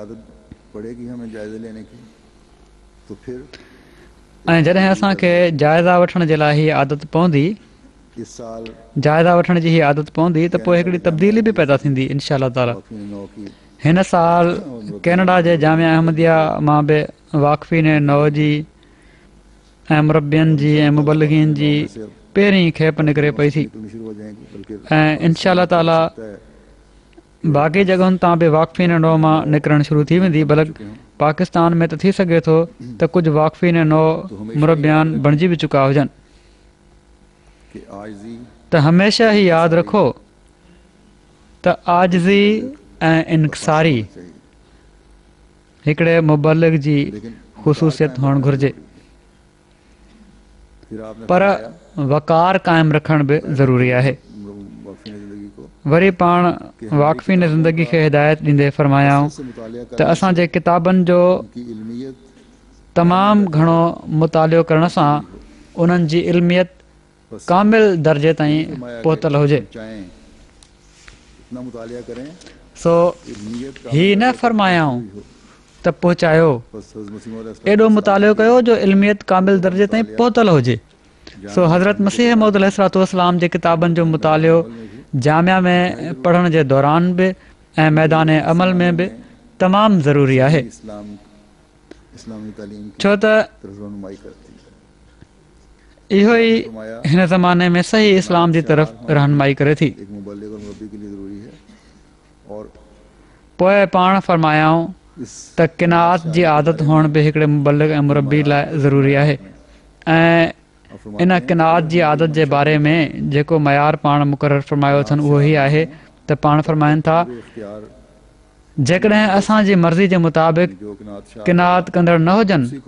ऐं जॾहिं असांखे जाइज़ा वठण जे लाइ हीअ आदत पवंदी, जाइज़ा वठण जी हीअ आदत पवंदी, त पोइ हिकिड़ी तब्दीली बि पैदा थींदी इनशा अल्लाह ताला। हिन साल कैनेडा जे जामिया अहमदिया मां बि वाक़फ़ीन नौ जी ऐं मुरबियनि जी ऐं मुबल्लिगीन जी पहिरीं खेप निकिरे पई थी ऐं इनशा अल्लाह ताला बाक़ी जॻहुनि तां बि वाक़फ़ीन नौ मां निकिरणु शुरू थी वेंदी। बल्कि पाकिस्तान में त थी सघे थो त कुझु वाक़फ़ीन नौ मुरबियान बणिजी बि चुका हुजनि। त हमेशह ई यादि रखो त आजिज़ी ऐं इनक़सारी हिकिड़े मुबल्लिग जी ख़ुसूसियत हुअणु घुरिजे, पर वक़ार क़ाइमु रखण बि ज़रूरी आहे। वरी पाण वाक़फ़ीन ज़िंदगी खे हिदायत ॾींदे फ़रमायाऊं त असांजे किताबनि जो तमामु घणो मुतालियो करण सां उन्हनि जी इल्मियत कामिल दर्जे ताईं पहुतल हुजे। सो ही न फ़रमायाऊं त पहुचायो, एॾो मुतालियो कयो जो इल्मियत कामिल दर्जे ताईं पहुतल हुजे। सो हज़रत मसीह मौद अलैहिस्सलाम जे किताबनि जो मुतालियो जामिया में पढ़ण जे दौरान बि ऐं मैदान अमल में बि तमामु ज़रूरी आहे, छो त इहो ई हिन ज़माने में सही इस्लाम जी तरफ़ रहनुमाई करे थी। पोइ पाण फ़रमायाऊं त किनात जी आदत हुअण बि हिकिड़े मुबल्लिग ऐं मुरबी लाइ ज़रूरी आहे ऐं इन किनात जी आदत जे बारे में जेको मयार पाण मुक़ररु फ़रमायो अथनि उहो ई आहे त पाण फ़रमाइनि था जेकॾहिं असांजी मर्ज़ी जे मुताबिक़ किनात कंदड़ न हुजनि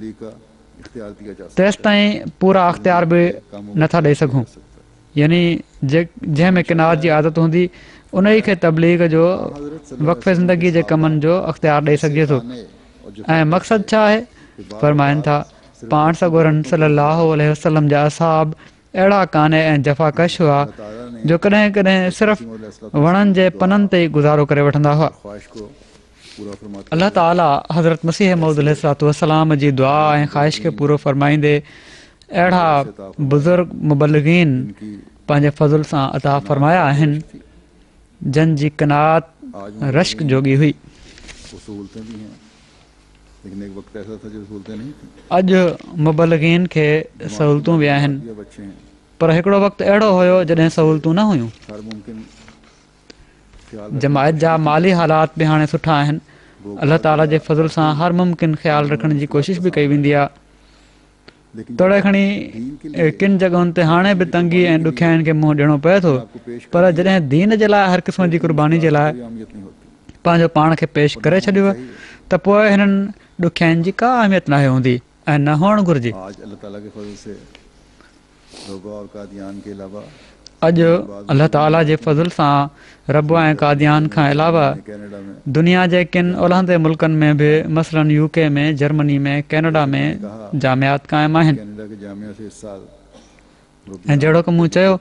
तेसि ताईं पूरा अख़्तियार बि नथा ॾेई सघूं। यानी जे जंहिंमें किनात जी आदत हूंदी उन ई खे तबलीग जो वक़फ़े ज़िंदगी जे कमनि जो अख़्तियार ॾेई सघिजे थो। ऐं मक़सदु छा आहे? फ़रमाइनि था पाण सॻोरनि सल्लल्लाहु अलैहि वसल्लम जा असहाब अहिड़ा काने ऐं जफ़ाकश हुआ जो कॾहिं कॾहिं सिर्फ़ु वणनि जे पननि ते ई गुज़ारो करे वठंदा हुआ। अल्लाह ताला हज़रत मसीह मौद अलैहिस्सलाम जी दुआ ऐं ख़्वाहिश खे पूरो फ़रमाईंदे अहिड़ा बुज़ुर्ग मुबल्लिगीन पंहिंजे फज़ुल सां अता फ़रमाया आहिनि जिन जी क़नात रश्क जोगी हुई। अॼु मुबल्लिगीन खे सहूलतूं बि आहिनि, पर हिकिड़ो वक़्तु अहिड़ो हुयो जॾहिं सहूलतूं न हुयूं। जमायत जा माली हालात बि हाणे सुठा आहिनि। अल्लाह ताला जे फज़ुल सां हर मुमकिन ख़्यालु रखण जी कोशिश बि कई वेंदी आहे। तोड़े खणी किन जॻहुनि ते हाणे बि तंगी ऐं ॾुखियाईनि खे मुंहुं ॾियणो पए थो, पर जॾहिं दीन जे लाइ हर क़िस्म जी क़ुर्बानी जे लाइ पंहिंजो पाण खे पेश करे छॾियो त त पोइ हिननि ॾुखियाईनि जी का अहमियत नाहे हूंदी ऐं न हुअणु घुरिजे। आज अल्लाह ताला के फज़ल से रोबा और कादियान के अलावा अॼु अलाह ताला जे फज़ल सां रब ऐं कादियान खां अलावा कनाडा में दुनिया जे किन ओलहंदे मुल्कनि में बि मसलन यूके में, जर्मनी में, कैनेडा में जामियात क़ाइमु आहिनि। कनाडा के जामिया से इस साल ऐं जहिड़ो की मूं चयो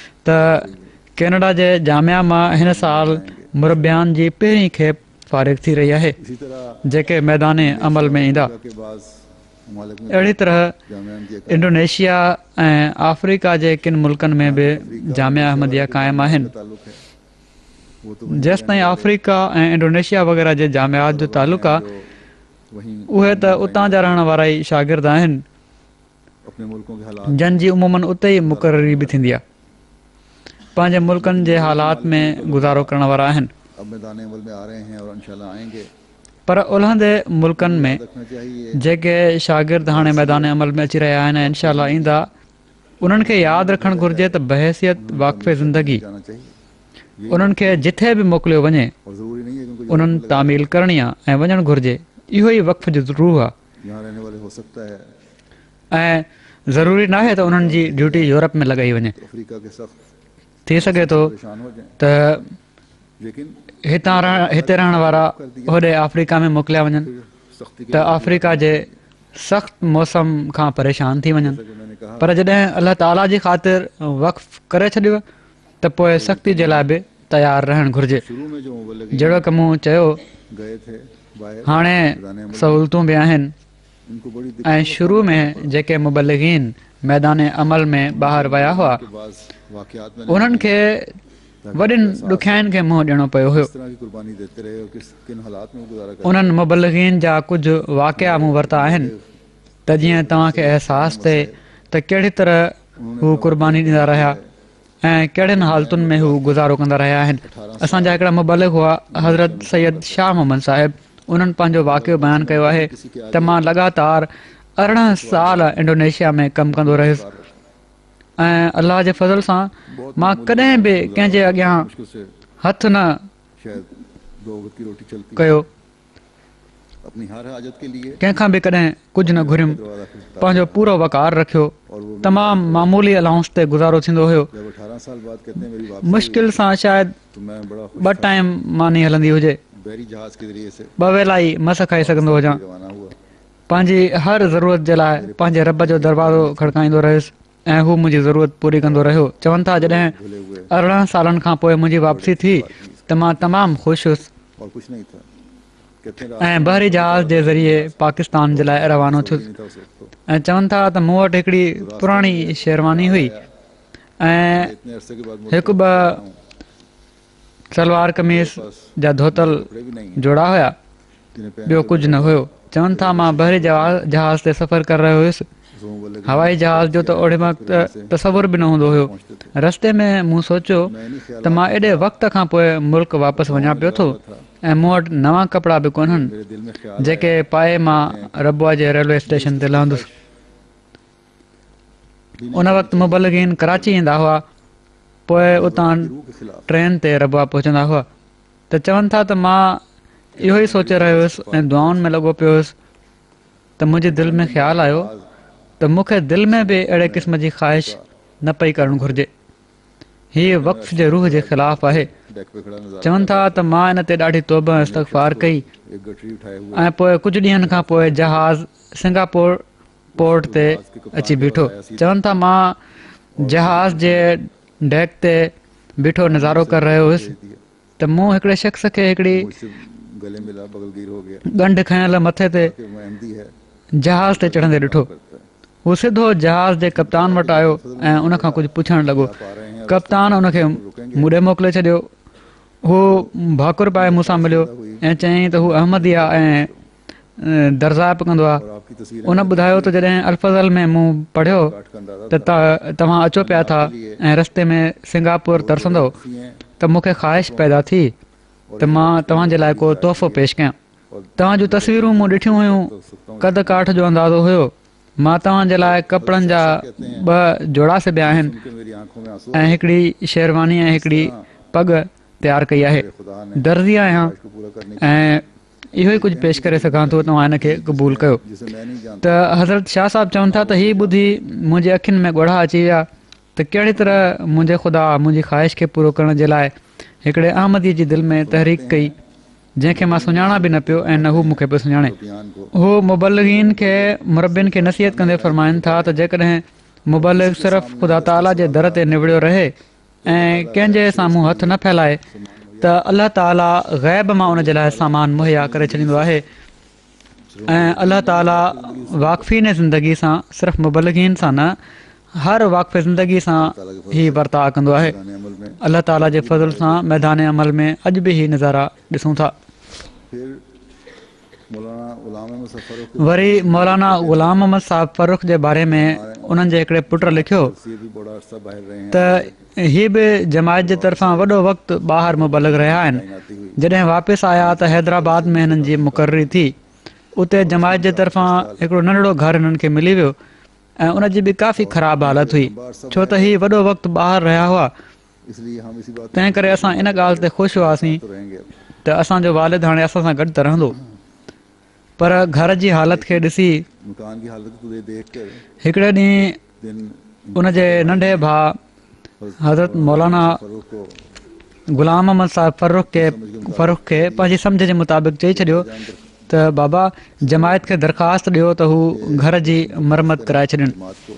त कैनेडा जे जामिया मां हिन साल मुरबियान जी पहिरीं खेप फ़ारिग थी रही आहे इसी तरह जेके मैदान अमल में ईंदा। के बाद ममालिक में अहिड़ी तरह जामियान की इंडोनेशिया ऐं अफ्रीका जे किन मुल्कनि में बि जामिया अहमदिया क़ाइमु आहिनि। ताल्लुक़ है वो तो जेसि ताईं अफ्रीका ऐं इंडोनेशिया वग़ैरह जे जामियात जो तालुक़ु आहे वहीं उहे त उतां जा रहण वारा ई शागिर्द आहिनि अपने मुल्कों के हालात जन जी उमूमन उते ई मुक़ररी बि थींदी आहे, पंहिंजे मुल्कनि जे हालात में गुज़ारो करण वारा आहिनि। अब मैदान अमल में आ रहे हैं और इंशाल्लाह आएंगे। पर ओलहंदे मुल्कनि में रखना चाहिए जेके शागिर्द हाणे मैदान अमल में अची रहिया आहिनि ऐं इनशा ईंदा, उन्हनि खे यादि रखणु घुरिजे त बहसियत वाक़फ़े ज़िंदगी जाना चाहिए उन्हनि खे जिथे बि मोकिलियो वञे और ज़रूरी नहीं है कि उनको उन्हनि तामील करणी आहे ऐं वञणु घुरिजे। इहो ई वक़्फ़ जो रूह आहे यहाँ रहने वाले हो सकता है ऐं ज़रूरी न आहे त उन्हनि जी ड्यूटी यूरोप में लॻाई वञे। अफ्रीका के सख्त थी सघे थो परेशान हो जाएं त लेकिन हितां रहण हिते रहण वारा होॾे अफ्रीका में मोकिलिया वञनि सख्ती के त अफ्रीका जे सख़्तु मौसम खां परेशान थी वञनि। जैसे मैंने कहा पर जॾहिं अलाह ताला जी ख़ातिर वक़्फ़ करे छॾियो त पोइ सख़्ती जे लाइ बि तयारु रहणु घुरिजे। शुरू में जो मुबल्लिग जहिड़ो की मूं चयो गए थे बाहर हाणे सहूलतूं बि आहिनि इनको बड़ी ऐं शुरू में जेके मुबल्लिगीन मैदान अमल में ॿाहिरि विया हुआ दिक्कत के बाद वाक़यात में उन्हनि खे वॾियुनि ॾुखियाईनि खे मुंहुं ॾियणो पियो हुयो। किस तरह की कुर्बानी देते रहे और किस किन हालात में गुजारा करते उन्हनि मुबल्लिगीन जा कुझु वाक़िया मूं वरिता आहिनि त जीअं तव्हांखे अहसासु थिए त कहिड़ी तरह हू कुर्बानी ॾींदा रहिया ऐं कहिड़ियुनि हालतुनि में हू गुज़ारो कंदा रहिया आहिनि। असांजा हिकिड़ा मुबल्लिग हुआ हज़रत सैयद शाह मोहम्मद साहिब, उन्हनि पंहिंजो वाक़ियो बयानु कयो आहे त मां लॻातार अरिड़हं साल इंडोनेशिया में कमु कंदो रहियुसि ऐं अलाह जे फज़ल सां मां कॾहिं बि कंहिंजे अॻियां मुश्किल से हथु न शायद दो वक्त की रोटी चलती कयो, अपनी हर हाजत के लिए कंहिंखां बि कॾहिं कुझु न घुरियुमि, दरवाज़ा खुलता पंहिंजो पूरो वक़ार रखियो, और वो तमामु मामूली अलाउंस ते गुज़ारो थींदो हुयो। जब अठारह साल बाद कहते हैं मेरी वापसी मुश्किल सां शायदि तो मैं बड़ा खुश ॿ टाइम मानी हलंदी हुजे, बहरी जहाज के जरिए से ॿ वेला ई मस खाई सघंदो हुजां, रवाना हुआ पंहिंजी हर ज़रूरत जे लाइ पंहिंजे रब जो दरवाज़ो खड़काईंदो रहियुसि ऐं हू मुंहिंजी ज़रूरत पूरी कंदो रहियो। चवनि था जॾहिं भूले हुए अरिड़हं सालनि खां पोइ मुंहिंजी वापसी थी त मां तमामु ख़ुशि हुयुसि और कुछ नहीं था कहते हैं ऐं बहरी जहाज़ जे ज़रिए पाकिस्तान जे लाइ रवानो थियुसि। नहीं था उस वक्त तो ऐं चवनि था त मूं वटि हिकिड़ी पुराणी शेरवानी हुई ऐं इतने अरसे के बाद हिकु ॿ सलवार कमीज़ जा धोतल कपड़े भी नहीं जोड़ा हुया, जिन्हें पहन ॿियो कुझु न हुयो। चवनि था मां बहरी जहाज़ जहाज़ ते सफ़र करे रहियो हुयुसि, हवाई जहाज़ जो त ओड़े वक़्तु तसवुर बि न हूंदो हुयो। रस्ते में मूं सोचियो त मां एॾे वक़्त खां पोइ मुल्क वापसि वञा पियो थो ऐं मूं वटि नवां कपिड़ा बि कोन्हनि मेरे दिल में ख्याल जेके पाए मां रबुआ जे रेलवे स्टेशन ते लहंदुसि। उन वक़्तु मुबल्लिगीन कराची ईंदा हुआ, पोइ उतां रूह के खिलाफ ट्रेन ते रबुआ पहुचंदा हुआ। त चवनि था त मां इहो ई सोचे रहियो हुयुसि ऐं दुआउनि में लॻो पियो हुयुसि त मुंहिंजे दिलि में ख़्यालु आयो त मूंखे दिलि में बि अहिड़े क़िस्म जी ख़्वाहिश न पई करणु घुरिजे। हीअ वक़्फ़ जे रूह जे ख़िलाफ़ु आहे। डेक पे खड़ा नज़र चवनि था त मां इन ते ॾाढी तौबा ऐं इस्तग़फ़ार कई एक गठरी उठाए हुए ऐं पोइ कुझु ॾींहंनि खां पोइ जहाज़ सिंगापुर पोर्ट ते अची बीठो। चवनि था मां जहाज़ जे डेक ते बीठो नज़ारो करे रहियो हुयुसि त मूं हिकिड़े शख़्स खे हिकिड़ी मुझसे गले मिला बगलगीर हो गया ॻंढि खयल मथे ते कि मैं अहमदी है जहाज़ ते चढ़ंदे ॾिठो। करता है हू सिधो जहाज़ जे कप्तान वटि आयो ऐं उन खां कुझु पुछणु लॻो। कप्तान उनखे मूं ॾे मोकिले छॾियो। हू भाकुर पाए मूंसां मिलियो ऐं चयईं त हू अहमदिया ऐं दर्ज़ा बि कंदो आहे। और आपकी तस्वीर उन ॿुधायो त जॾहिं अल्फज़ल में मूं पढ़ियो काट का अंदाजा त त तव्हां अचो पिया था ऐं रस्ते में सिंगापुर तरसंदो त मूंखे ख़्वाहिश पैदा थी त मां तव्हांजे लाइ को तोहफ़ो पेश कयां। तव्हां जूं तस्वीरूं मूं ॾिठियूं हुयूं, कद काठ जो अंदाज़ो हुयो। मां तव्हांजे लाइ कपिड़नि जा ॿ जोड़ा सिबिया आहिनि कि मेरी आंखों में आंसू ऐं हिकिड़ी शेरवानी ऐं हिकिड़ी पग तयारु कई आहे। खुदा ने दर्ज़ी आहियां को पूरा करने ऐं इहो ई कुझु पेश करे सघां थो, तव्हां हिन खे क़बूल कयो। जिसे मैं नहीं जानता। त हज़रत शाह साहिबु चवनि था त हीअ ॿुधी मुंहिंजे अखियुनि में ॻोढ़ा अची विया त कहिड़ी तरह मुंहिंजे ख़ुदा मुंहिंजी ख़्वाहिश खे पूरो करण जे लाइ हिकिड़े अहमदीअ जी दिलि में तहरीक कई जंहिंखे मां सुञाणा बि न पियो ऐं न हू मूंखे पियो सुञाणे। हू मुबल्लिगीन खे मुरबियुनि खे नसीहत कंदे फ़रमाइनि था त जेकॾहिं मुबल्लिग सिर्फ़ु ख़ुदा ताला जे दर ते निबड़ियो रहे ऐं कंहिंजे साम्हूं हथु न फैलाए त अलाह ताला ग़ैब मां उन जे लाइ सामान मुहैया करे छॾींदो आहे ऐं अलाह ताला वाक़फ़ीन ज़िंदगी सां सिर्फ़ु मुबल्लिगीन सां न हर वाक़फ़े ज़िंदगी सां ई वर्ताउ कंदो आहे। अलाह ताला जे फज़ल सां मैदान अमल में अॼु बि ही नज़ारा ॾिसूं था। वरी मौलाना ग़ुलाम अहमद साहिब फ़र्रुख़ जे बारे में उन्हनि जे हिकिड़े पुट लिखियो त हीअ बि जमायत जे तरफ़ां वॾो वक़्तु ॿाहिरि मुबल्लिग रहिया आहिनि। जॾहिं वापसि आया त हैदराबाद में हिननि जी मुक़ररी थी। उते जमायत जे तरफ़ां हिकिड़ो नंढड़ो घरु हिननि खे मिली वियो ऐं उनजी बि काफ़ी ख़राबु हालत हुई छो त हीअ वॾो वक़्तु ॿाहिरि रहिया हुआ। तंहिं करे असां इन ॻाल्हि ते ख़ुशि हुआसीं त असांजो वालिद हाणे असां सां गॾु त रहंदो, पर घर जी हालत खे ॾिसी हिकिड़े ॾींहुं उनजे नंढे भाउ हज़रत मौलाना ग़ुलाम अहमद साहिब फ़र्रुख़ खे फ़र्रुख़ खे पंहिंजी सम्झ जे मुताबिक़ चई छॾियो त बाबा जमायत खे दरख़्वास्त ॾियो त हू घर जी मरमत कराए छॾनि।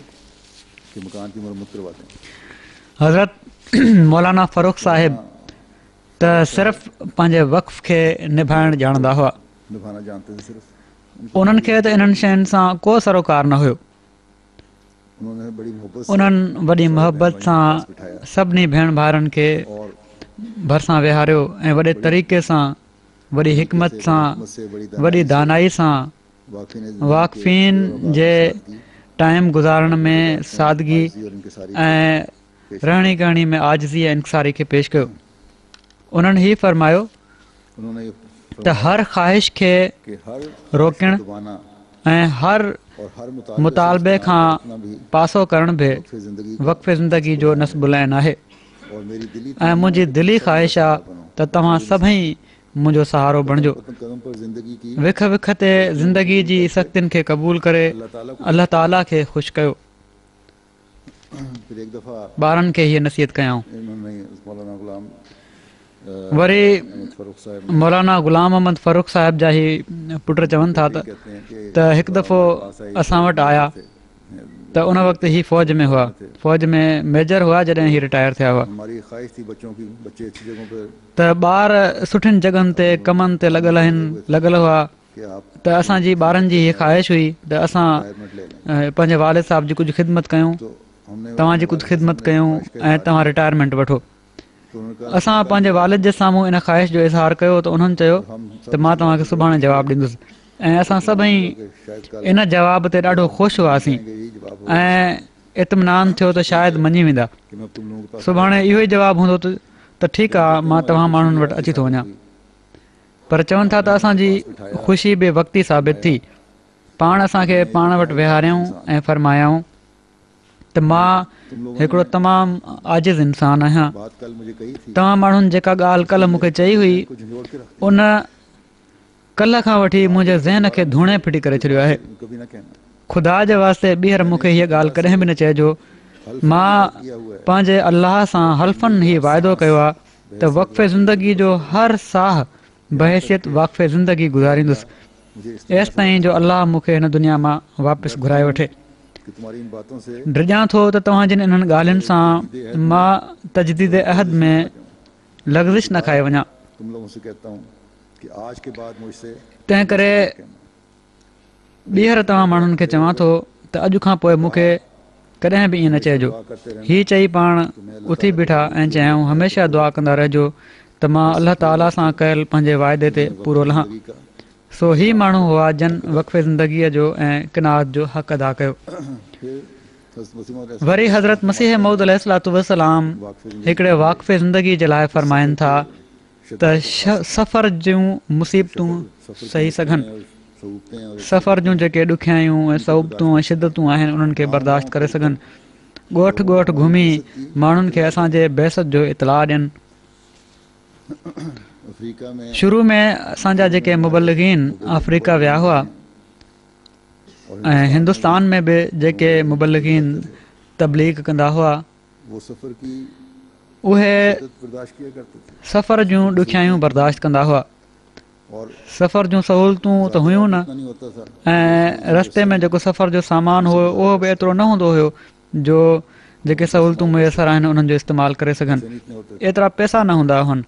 हज़रत मौलाना फ़र्रुख़ साहिब त सिर्फ़ु पंहिंजे वक़्फ़ खे निभाइणु ॼाणंदा हुआ, उन्हनि खे त इन्हनि शयुनि सां को सरोकार न हुयो। उन्हनि वॾी मोहबत सां सभिनी भेण भाउरनि खे भरिसां विहारियो ऐं वॾे तरीक़े सां वॾी हिकमत सां वॾी दानाई सां वाक़फ़ीन जे टाइम गुज़ारण में सादगी ऐं रहणी कहणी में आजिज़ी ऐं इंकसारी खे पेश कयो। उन्हनि हीअ फ़रमायो त हर ख़्वाहिश खे रोकणु ऐं हर मुतालबे खां पासो करण बि वक़फ़े ज़िंदगी जो नस्बुल ऐन आहे ऐं मुंहिंजी दिली ख़्वाहिश आहे त तव्हां सभई मुंहिंजो सहारो बणिजो। विख विख ते ज़िंदगी जी सख़्तियुनि खे क़बूल करे अलाह ताला खे ख़ुशि कयो। ॿारनि खे हीअ नसीहत कयाऊं। वरी मौलाना ग़ुलाम अहमद फ़र्रुख़ साहिब जा ई पुट चवनि था त हिकु दफ़ो असां वटि आया त उन वक़्तु ही फ़ौज में हुआ, फ़ौज में मेजर हुआ जॾहिं ही रिटायर थिया हुआ। त ॿार सुठियुनि जॻहियुनि ते कमनि ते लॻल आहिनि लॻल हुआ त असांजी ॿारनि जी हीअ ख़्वाहिश हुई त असां पंहिंजे वालिद साहिब जी कुझु ख़िदमत कयूं, तव्हांजी कुझु ख़िदमत कयूं ऐं तव्हां रिटायरमेंट वठो। असां पंहिंजे वालिद जे साम्हूं इन ख़्वाहिश जो इज़हार कयो त उन्हनि चयो त मां तव्हांखे सुभाणे जवाबु ॾींदुसि ऐं असां सभई इन जवाब ते ॾाढो ख़ुशि हुआसीं ऐं इत्मिनान थियो त शायदि मञी वेंदा। सुभाणे इहो ई जवाबु हूंदो त त ठीकु आहे मां तव्हां माण्हुनि वटि अची थो वञा, पर चवनि था त असांजी ख़ुशी बि वक़्ती साबित थी। पाण असांखे पाण वटि विहारियऊं ऐं फ़रमायाऊं त मां हिकिड़ो तमामु आजिज़ इंसानु आहियां। तव्हां माण्हुनि जेका ॻाल्हि कल्ह मूंखे चई हुई उन कल्ह खां वठी मुंहिंजे ज़हन खे धूणे फिटी करे छॾियो आहे। ख़ुदा जे वास्ते ॿीहर मूंखे हीअ ॻाल्हि कॾहिं बि न चइजो। मां पंहिंजे अलाह सां हल्फ़नि ही वाइदो कयो आहे त वक़फ़े ज़िंदगी जो हर साह बहैसियत वाक़फ़े ज़िंदगी गुज़ारींदुसि एसि ताईं जो अलाह मूंखे हिन दुनिया मां वापसि घुराए वठे। ड्रिॼां थो त तव्हां जिन इन्हनि ॻाल्हियुनि सां मां तजदीद अहद में लग़्ज़िश न खाए वञा। तंहिं करे ॿीहर तव्हां माण्हुनि खे चवां थो त अॼु खां पोइ मूंखे कॾहिं बि ईअं न चइजो। हीअ चई पाण उथी बीठा ऐं चयऊं हमेशह दुआ कंदा रहिजो त मां अलाह ताला सां कयल पंहिंजे वाइदे ते पूरो लहां। सो ही माण्हू हुआ जन वक़फ़े ज़िंदगीअ जो ऐं किनात जो हक़ अदा कयो। वरी हज़रत मसीह मऊद अलैहिस्सलातु वस्सलाम हिकिड़े वाक़फ़े ज़िंदगी जे लाइ फ़रमाइनि था त सफ़र जूं मुसीबतूं सही सघनि, सफ़र जूं जेके ॾुखियायूं ऐं सऊबतूं ऐं शिदतूं आहिनि उन्हनि खे बर्दाश्त करे सघनि। ॻोठ ॻोठ घुमी माण्हुनि खे असांजे बेसत जो इतलाह ॾियनि। अफ्रीका में शुरू में असांजा जेके मुबल्लिगीन अफ्रीका विया हुआ ऐं हिंदुस्तान में बि जेके मुबल्लिगीन तबलीग कंदा हुआ वो सफ़र की उहे शिद्दत बर्दाश्त किया करते थे सफ़र जूं ॾुखियायूं बर्दाश्त कंदा हुआ और सफ़र जूं सहूलियतूं त हुयूं न इतना नहीं होता था ऐं रस्ते में जेको सफ़र जो सामान हुयो उहो बि एतिरो न हूंदो हुयो जो जेके सहूलियतूं मुयसरु आहिनि उन्हनि जो इस्तेमालु करे पैसे सघनि नहीं इतने होते थे एतिरा पैसा न हूंदा हुअनि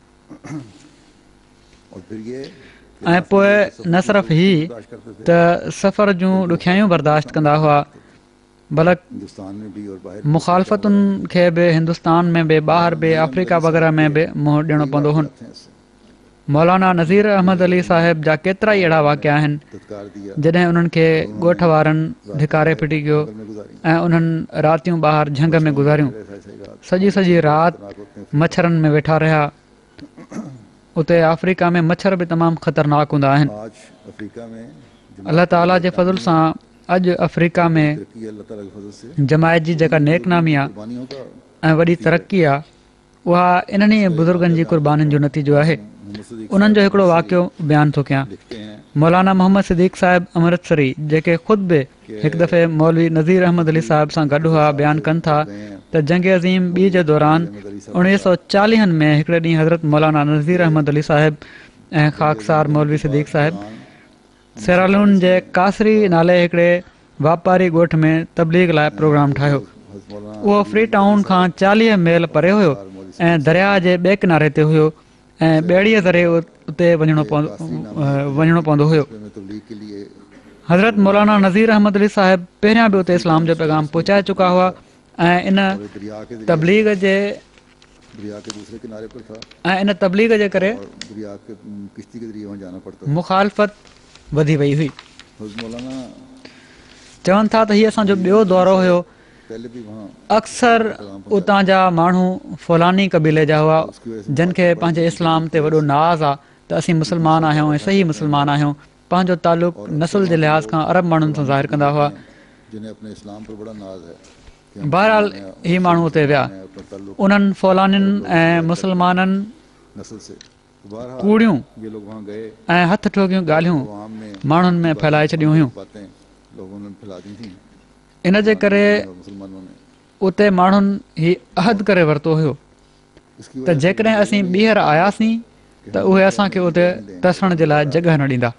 और फिर ये कि ऐं काफ़ी पोइ लोग सफ़र न की सिर्फ़ु सहूलियत ही बर्दाश्त करते थे त सफ़र जूं ॾुखियायूं बर्दाश्त कंदा हुआ बल्कि हिंदुस्तान में भी और बाहर मुखालफ़तुनि खे बि हिंदुस्तान में बि ॿाहिरि बि अफ्रीका वग़ैरह में बि मुंहुं ॾियणो पवंदो हुन मौलाना नज़ीर अहमद अली साहिब जा केतिरा ई अहिड़ा वाक़िया आहिनि तत्कार दिया जॾहिं उन्हनि खे ॻोठ वारनि धिकारे फिटी कयो जंगल में गुजारी ऐं उन्हनि रातियूं ॿाहिरि झंग में गुज़ारियूं ऐसा ऐसा ही रात सॼी सॼी राति खतरनाक होते हैं मच्छरनि में वेठा रहिया उते अफ्रीका में मच्छर बि तमामु ख़तरनाक हूंदा आहिनि आज अफ्रीका में अलाह ताला जे फज़ल सां अॼु अफ्रीका में तरक्की अल्लाह ताला के फजल से जमायत जी जेका नेकनामी आहे कुर्बानियों का ऐं वॾी तरक़ी आहे उहा इन्हनि ई बुज़ुर्गनि जी क़ुर्बानीनि जो नतीजो आहे मोहम्मद सदीक उन्हनि जो हिकिड़ो वाक़ियो बयानु थो कयां लिखते हैं मौलाना मोहम्मद सिद्दीक़ साहिब अमृतसरी जेके ख़ुदि बि हिकु दफ़े मौलवी नज़ीर अहमद अली साहिब सां गॾु हुआ बयानु कनि था त जंग अज़ीम ॿी जे दौरान उणिवीह सौ चालीहनि में हिकिड़े ॾींहुं हज़रत मौलाना नज़ीर अहमद अली साहिब ऐं ख़ाकसार मौलवी सिद्दीक़ साहिब सेरालून जे कासरी नाले हिकिड़े वापारी ॻोठ में तबलीग लाइ प्रोग्राम ठाहियो उहो फ्री टाउन खां चालीह मेल परे हुयो ऐं दरिया जे ॿिए किनारे ते हुयो ऐं ॿेड़ीअ ज़रिए उते वञिणो पवंदो वञिणो पवंदो हुयो में तबलीग के लिए हज़रत मौलाना नज़ीर अहमद अली साहिब पहिरियां बि उते इस्लाम जो पैगाम पहुचाए चुका हुआ ऐं इन दरिया के जरिए तबलीग जे दरिया के दूसरे किनारे पर था ऐं इन तबलीग जे करे और दरिया के किश्ती के जरिए वहाँ जाना पड़ता था मुखालफ़त वधी वई हुई हज़रत मौलाना चवनि था त हीअ असांजो ॿियो दौरो हुयो पहले भी वहाँ अक्सर उतां जा माण्हू फौलानी क़बीले जा हुआ जिन खे पंहिंजे इस्लाम ते वॾो नाज़ आहे त असीं मुस्लमान आहियूं ऐं सही मुस्लमान आहियूं पंहिंजो तालुक़ु नसुल जे लिहाज़ खां अरब माण्हुनि सां ज़ाहिर कंदा हुआ जिन्हें अपने इस्लाम पर बड़ा नाज है कि हम बहरहाल ही माण्हू उते विया अपना ताल्लुक उन्हनि फौलानियुनि ऐं मुस्लमाननि नस्ल से बहरहाल कूड़ियूं ये लोग वहाँ गए ऐं हथ ठोकियूं ॻाल्हियूं आवाम में माण्हुनि में फैलाए छॾियूं हुयूं बातें लोगों ने फैला दी थी इन जे करे मुसलमानों ने उते माण्हुनि ही अहद करे वरितो हुयो इसकी त जेकॾहिं असीं ॿीहर आयासीं त उहे असांखे उते तसण जे लाइ जॻह न ॾींदा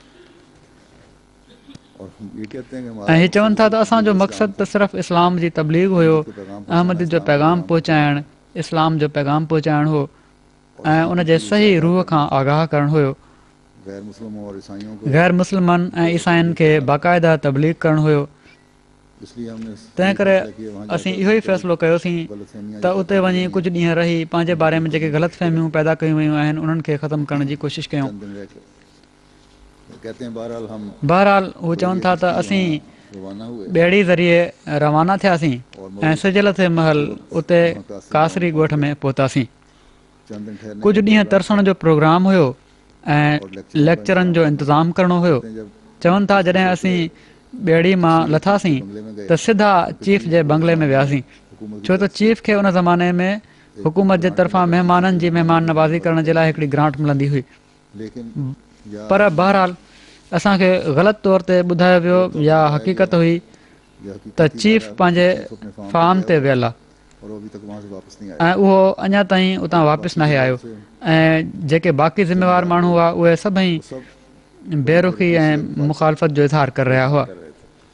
और हम ये कहते हैं कि ऐं हमारा ही चवनि था त असांजो मक़सदु त सिर्फ़ु इस्लाम जी तबलीग हुयो अहमदी जो पैगाम पहुचाइणु इस्लाम जो पैगाम पहुचाइणु हो ऐं उन जे सही रूह खां आगाह करणु हुयो गैर मुस्लिमों और ईसाइयों को ग़ैर मुस्लमान ऐं ईसाइनि खे बाक़ाइदा तबलीग करणु हुयो इसलिए हमने तंहिं करे असीं इहो ई फ़ैसिलो कयोसीं गलतफहमियां त उते वञी कुझु ॾींहं रही पंहिंजे बारे में जेके ग़लतफ़हमियूं पैदा कयूं वयूं आहिनि उन्हनि खे ख़तमु करण जी कोशिशि कयूं चंद दिन रहकर कहते हैं बहरहाल हम बहरहाल हू चवनि था त असीं रवाना हुए ॿेड़ी ज़रिए रवाना थियासीं ऐं सिजल थिए महल उते कासरी ॻोठ में पहुतासीं चंद दिन ठहरने कुझु ॾींहं तरसण जो प्रोग्राम हुयो ऐं लेक्चरनि जो इंतज़ामु करिणो हुयो चवनि था जॾहिं असीं ॿेड़ी मां लथासीं त सिधा चीफ जे बंगले में वियासीं छो त चीफ खे उन ज़माने में हुकूमत जे तरफ़ां महिमाननि जी महिमान नवाज़ी करण जे लाइ हिकिड़ी ग्रांट मिलंदी हुई लेकिन या पर बहरहाल असांखे ग़लति तौर ते ॿुधायो वियो या हक़ीक़त हुई या हकीकत त चीफ पंहिंजे फार्म ते वियल आहे और वो अभी तक वहाँ से वापस नहीं आए ऐं उहो अञा ताईं उतां वापसि नाहे आयो ऐं जेके बाक़ी ज़िम्मेवार माण्हू हुआ उहे सभई सब बेरुखी ऐं मुखालफ़त जो इज़हार करे रहिया हुआ कर रहे थे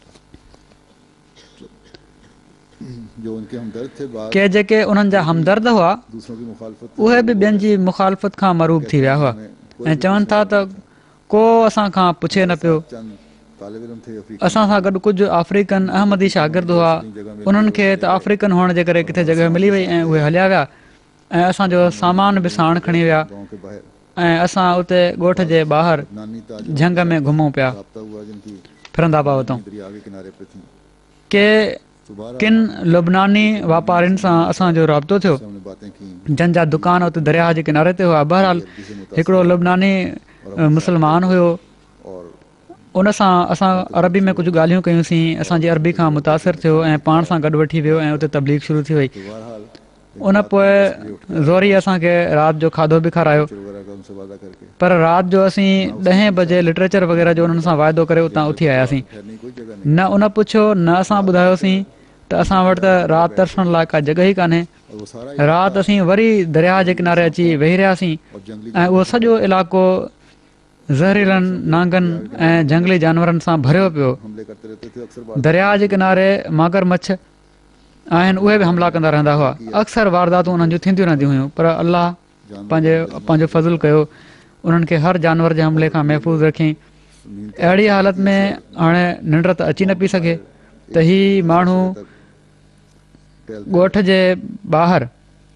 जो उनके हमदर्द थे बाद के जेके उन्हनि जा हमदर्द हुआ दूसरों की मुखालफत उहे बि ॿियनि जी मुखालफ़त खां मरूब थी विया हुआ ऐं चवनि था त को असां खां पुछे न पियो चंद तालिब इल्म थे अफ्रीका असां सां गॾु कुझु अफ्रीकन अहमदी शागिर्द हुआ उन्हनि खे त अफ्रीकन हुअण जे करे किथे जॻह मिली वई ऐं उहे हलिया विया ऐं असांजो सामान बि साण खणी विया गांव के बाहर ऐं असां उते ॻोठ जे ॿाहिरि नानी ताज झंग में घुमूं पिया राब्ता हुआ जिनकी फिरंदा पिया वतूं दरिया के किनारे पे थी के सुबह किन लुबनानी वापारियुनि सां असांजो राब्तो थियो हमने बातें की जन जा दुकान उते दरिया जे किनारे ते हुआ बहरहाल हिकिड़ो लुबनानी मुस्लमान हुयो और उन सां असां अरबी में कुझु ॻाल्हियूं कयूंसीं असांजी अरबी खां मुतासिर थियो ऐं पाण सां गॾु वठी वियो ऐं उते तबलीग शुरू थी वई बहरहाल उन पोइ ज़ोरी असांखे राति जो खाधो बि खारायो, वगैरह का उनसे वादा करके पर राति जो असीं ॾहें बजे लिटरेचर वग़ैरह जो उन्हनि सां वाइदो करे उतां उथी आयासीं। ठहरने की कोई जगह नहीं, न उन पुछियो न असां ॿुधायोसीं त असां वटि त राति तरसण लाइ का जॻह ई कान्हे। और वो सारा राति असीं वरी दरिया जे किनारे अची वेही रहियासीं और जंगली ऐं उहो सॼो इलाइक़ो ज़हरीलनि नांगनि ऐं जंगली जानवरनि सां भरियो पियो। हमले करते रहते थे अक्सर बात दरिया जे किनारे मगरमच्छ आहिनि, उहे बि हमला कंदा रहंदा हुआ। अक्सर वारदातूं उन्हनि जूं थींदियूं रहंदियूं हुयूं, पर अलाह पंहिंजे पंहिंजो फज़ुलु कयो, उन्हनि खे हर जानवर जे हमले खां महफ़ूज़ रखियईं। अहिड़ी हालत में हाणे निंड त अची न पई सघे त ही माण्हू ॻोठ जे ॿाहिरि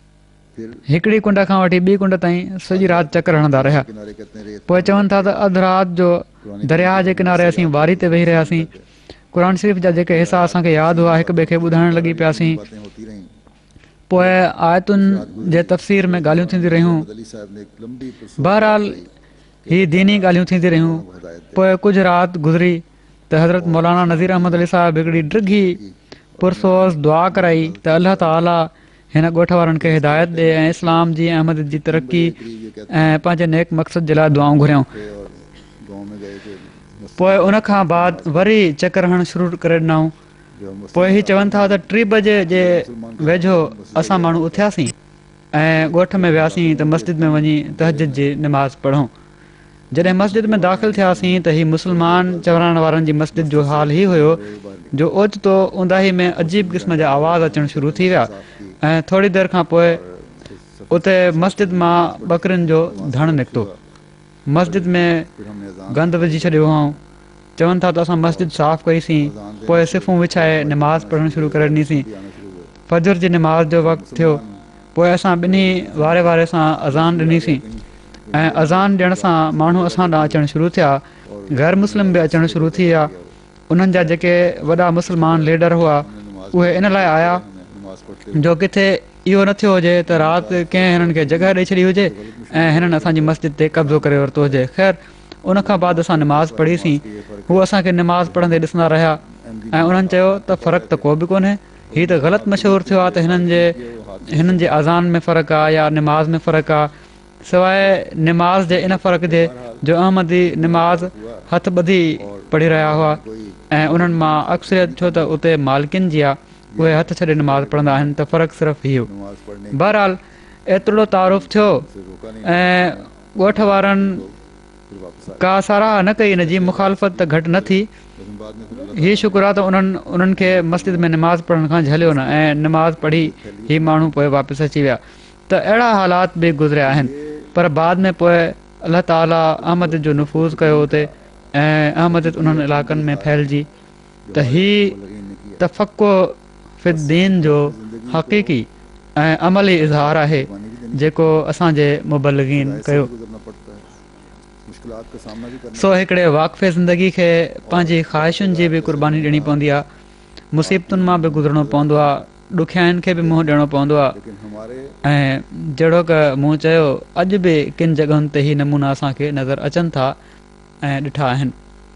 फिर हिकिड़ी कुंड खां वठी ॿी कुंड ताईं सॼी राति चकर हणंदा रहिया। किनारे कितने रेत पोइ चवनि था त अधु राति जो दरिया जे किनारे असीं वारी ते वेही रहियासीं। क़ुर शरीफ़ जा जेके हिसा असांखे यादि हुआ हिक ॿिए खे ॿुधाइण लॻी पियासीं। बातें होती रहीं। पोइ आयतुनि जे तफ़सीर में ॻाल्हियूं थींदियूं रहियूं। अली साहब ने एक लंबी पुरसों बहरहाल ही दीनी ॻाल्हियूं थींदियूं रहियूं। पोइ कुझु राति गुज़री त हज़रत मौलाना नज़ीर अहमद अली साहिब हिकिड़ी ड्रिघी पुरसोस दुआ कराई त अलाह ताला हिन ॻोठ वारनि खे हिदायत ॾे ऐं इस्लाम जी अहमद जी तरक़ी ऐं पंहिंजे नेक मक़सद जे लाइ दुआऊं घुरियऊं। और गांव में गए थे पोइ उन खां बाद वरी चकर हणणु शुरू करे ॾिनऊं। जो हम पोइ ही चवनि था त टी बजे जे वेझो असां माण्हू उथियासीं ऐं ॻोठ में वियासीं त मस्जिद में वञी तहजद जी निमाज़ पढ़ूं। जॾहिं मस्जिद में दाख़िल थियासीं त ही मुस्लमान चवराइण वारनि जी मस्जिद जो हाल ई हुयो जो ओचितो ऊंदाही में अजीब क़िस्म जा आवाज़ अचणु शुरू थी विया ऐं थोरी देरि खां पोइ उते मस्जिद मां ॿकरियुनि जो धण निकितो। मस्जिद में फिर हमने अजान गंद विझी छॾियो हुओ। चवनि था त असां मस्जिद साफ़ कईसीं, पोइ सिफ़ूं विछाए निमाज़ पढ़णु शुरू करे ॾिनीसीं। आना शुरू हुए। फजर जी निमाज़ जो वक़्तु थियो। पोइ असां ॿिन्ही वारे वारे सां अज़ान ॾिनीसीं ऐं अज़ान ॾियण सां माण्हू असां ॾांहुं अचणु शुरू थिया। ग़ैर मुस्लिम बि अचणु शुरू थी विया। उन्हनि जा जेके वॾा मुस्लमान लीडर हुआ उहे इन लाइ आया नमाज पढ़ते जो किथे इहो न थियो हुजे त राति कंहिं हिननि खे जॻह ॾेई छॾी हुजे ऐं हिननि असांजी मस्जिद ते कब्ज़ो करे वरितो हुजे। ख़ैर उन खां बाद असां निमाज़ पढ़ीसीं। हू असांखे निमाज़ पढ़ंदे ॾिसंदा रहिया ऐं उन्हनि चयो त फ़र्क़ु त को बि कोन्हे, हीअ त ग़लति मशहूरु थियो आहे त हिननि जे हिननि जे अज़ान में फ़र्क़ु आहे या निमाज़ में फ़र्क़ु आहे, सवाइ निमाज़ जे इन फ़र्क़ु जे जो अहमदी निमाज़ हथु ॿधी पढ़ी रहिया हुआ ऐं उन्हनि मां अक्सरियत छो त उते मालिकिन जी आहे उहे हथु छॾे निमाज़ पढ़ंदा आहिनि त फ़र्क़ु सिर्फ़ु इहो। नमाज पढ़ने बहरहाल एतिरो तारुफ़ थियो से रोका नहीं, ऐं ॻोठ वारनि फिर वापस आए। का साराह न कई, हिन जी मुखालफ़त त घटि न थी। लेकिन बाद में फिर अल्लाह हीअ शुक्र आहे त उन्हनि उन्हनि खे मस्जिद में निमाज़ पढ़ण खां झलियो न ऐं निमाज़ पढ़ी ही माण्हू पोइ वापसि अची विया। त अहिड़ा हालात बि गुज़रिया आहिनि, पर बाद में पोइ अलाह ताला अहमद जो नफ़ूज़ कयो उते ऐं अहमद उन्हनि इलाइक़नि में फैलिजी त हीअ लगी ने किया तफ़क़ो फ़िद्दीन जो हक़ीक़ी ऐं अमली इज़हार आहे जेको असांजे मुबल्लिगीन कयो। गुजरना पड़ता है, मुश्किलात का सामना भी करना। सो हिकिड़े वाक़फ़े ज़िंदगी खे पंहिंजी ख़्वाहिशुनि जी बि क़ुर्बानी ॾियणी पवंदी आहे, मुसीबतुनि मां बि गुज़रणो पवंदो आहे, ॾुखियाईनि खे बि मुंहुं ॾियणो पवंदो आहे। लेकिन हमारे ऐं जहिड़ो क मूं चयो अॼु बि किन जॻहियुनि ते ही नमूना असांखे नज़र अचनि था ऐं ॾिठा आहिनि।